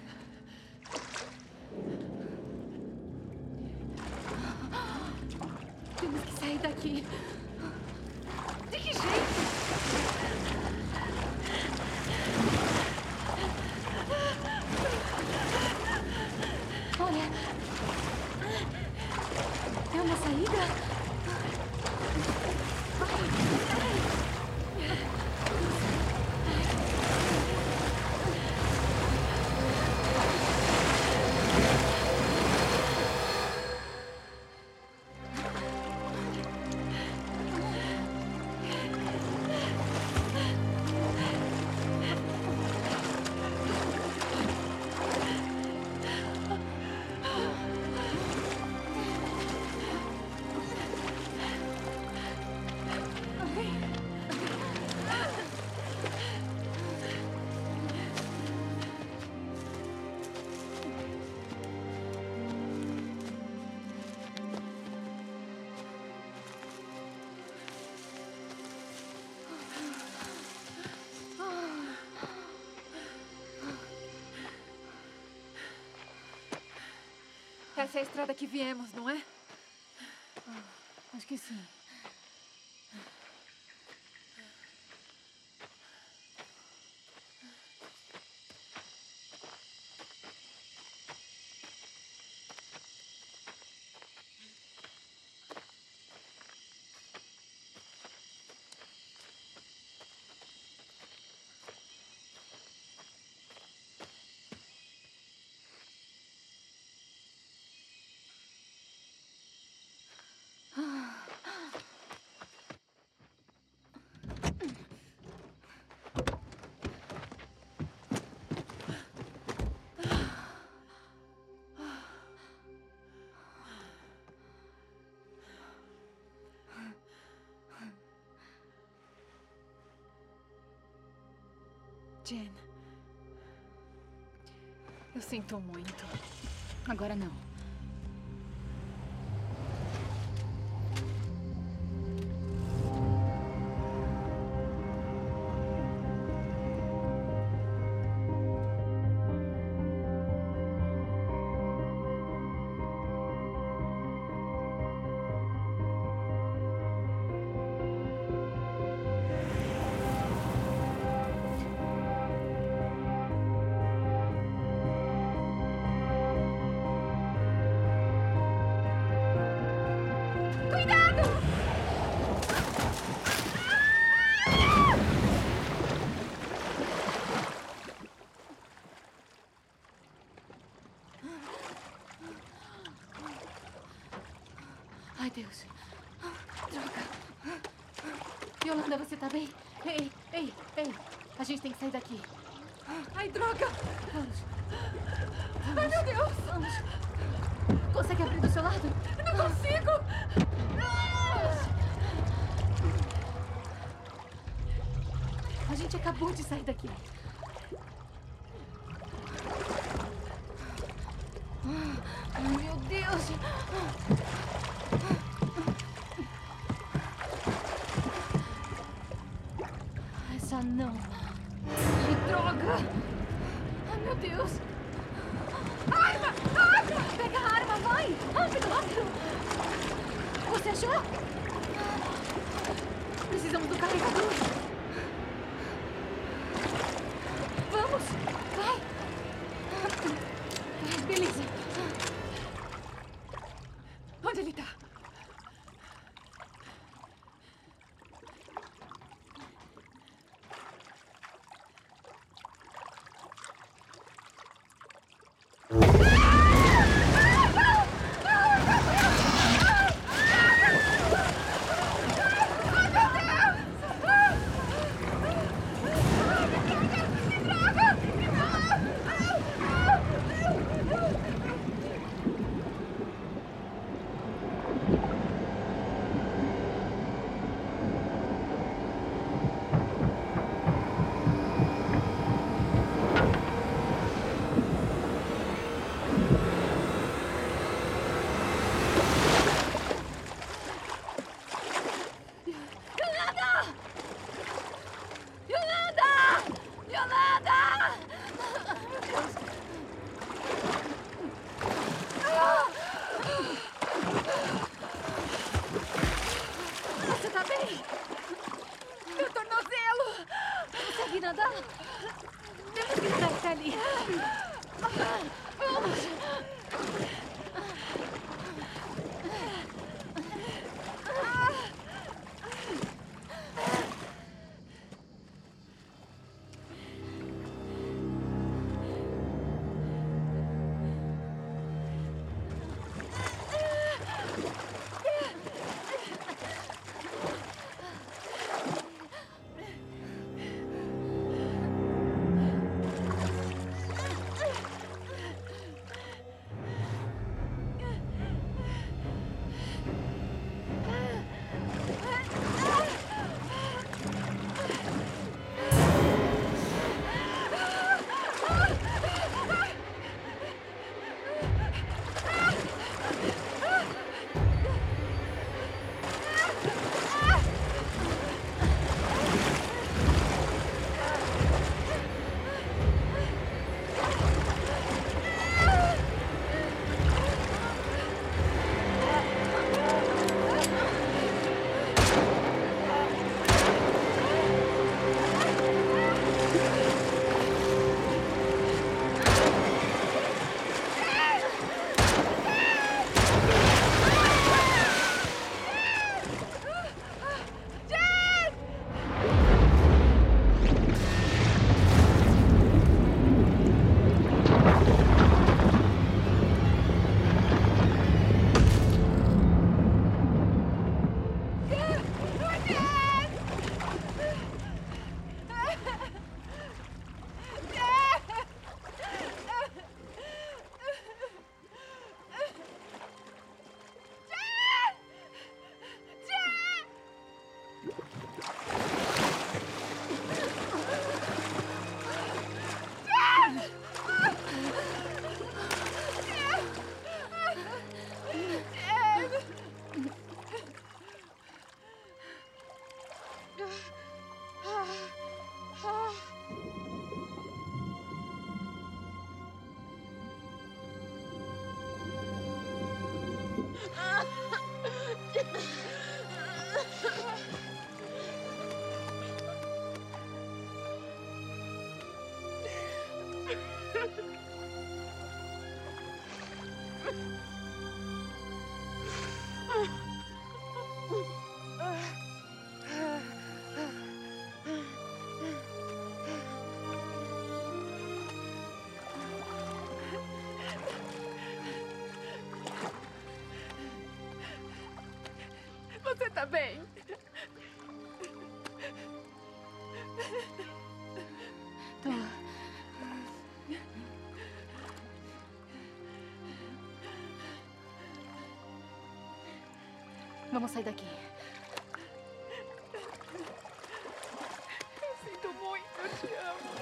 Temos que sair daqui. De que jeito? Olha. É uma saída? Essa é a estrada que viemos, não é? Acho que sim. Jen. Eu sinto muito. Agora não. Ai, Deus. Droga. Yolanda, você tá bem? Ei, ei, ei. A gente tem que sair daqui. Ai, droga! Vamos. Vamos. Ai, meu Deus! Vamos. Consegue abrir do seu lado? Eu não consigo! A gente acabou de sair daqui. Ai, meu Deus! Essa não. Ai, droga! Ai, meu Deus! Arma! Arma! Pega a arma, vai! Rápido, rápido! Você achou? Precisamos do carregador. Vamos! Vai! Ai, beleza. Onde ele tá? tá ali. Vamos. Você tá bem? Tô. Vamos sair daqui. Eu sinto muito, eu te amo.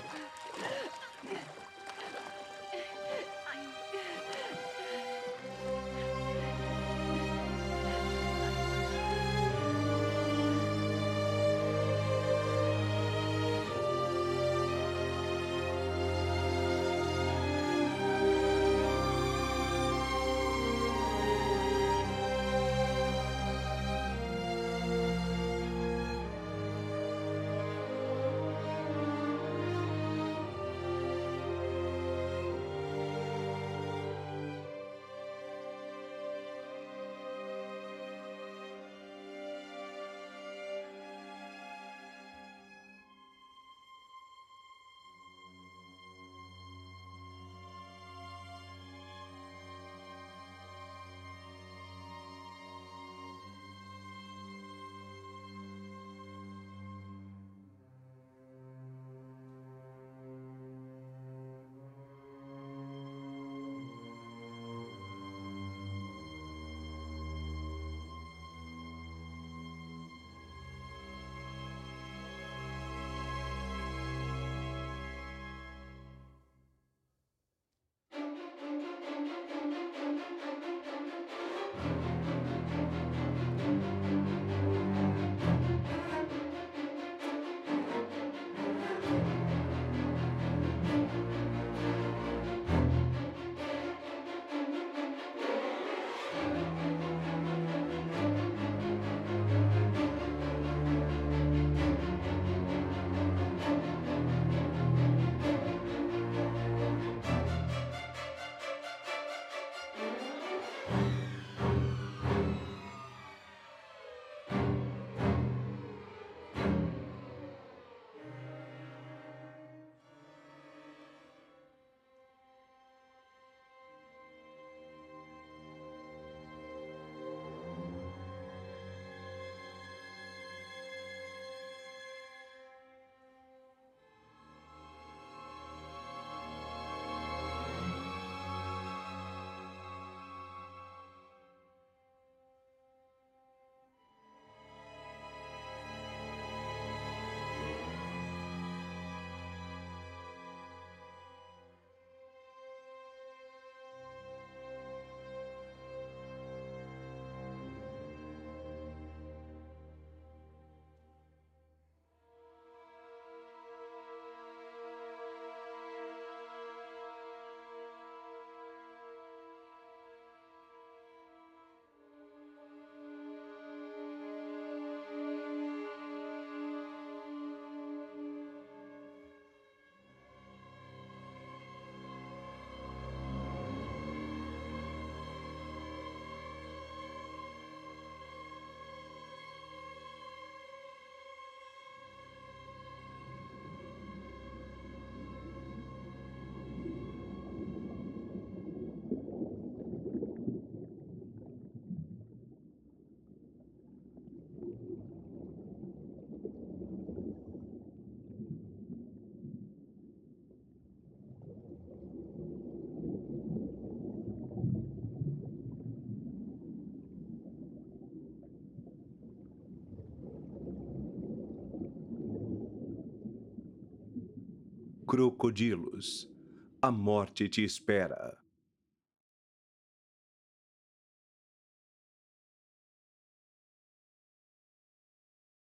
Crocodilos, a morte te espera.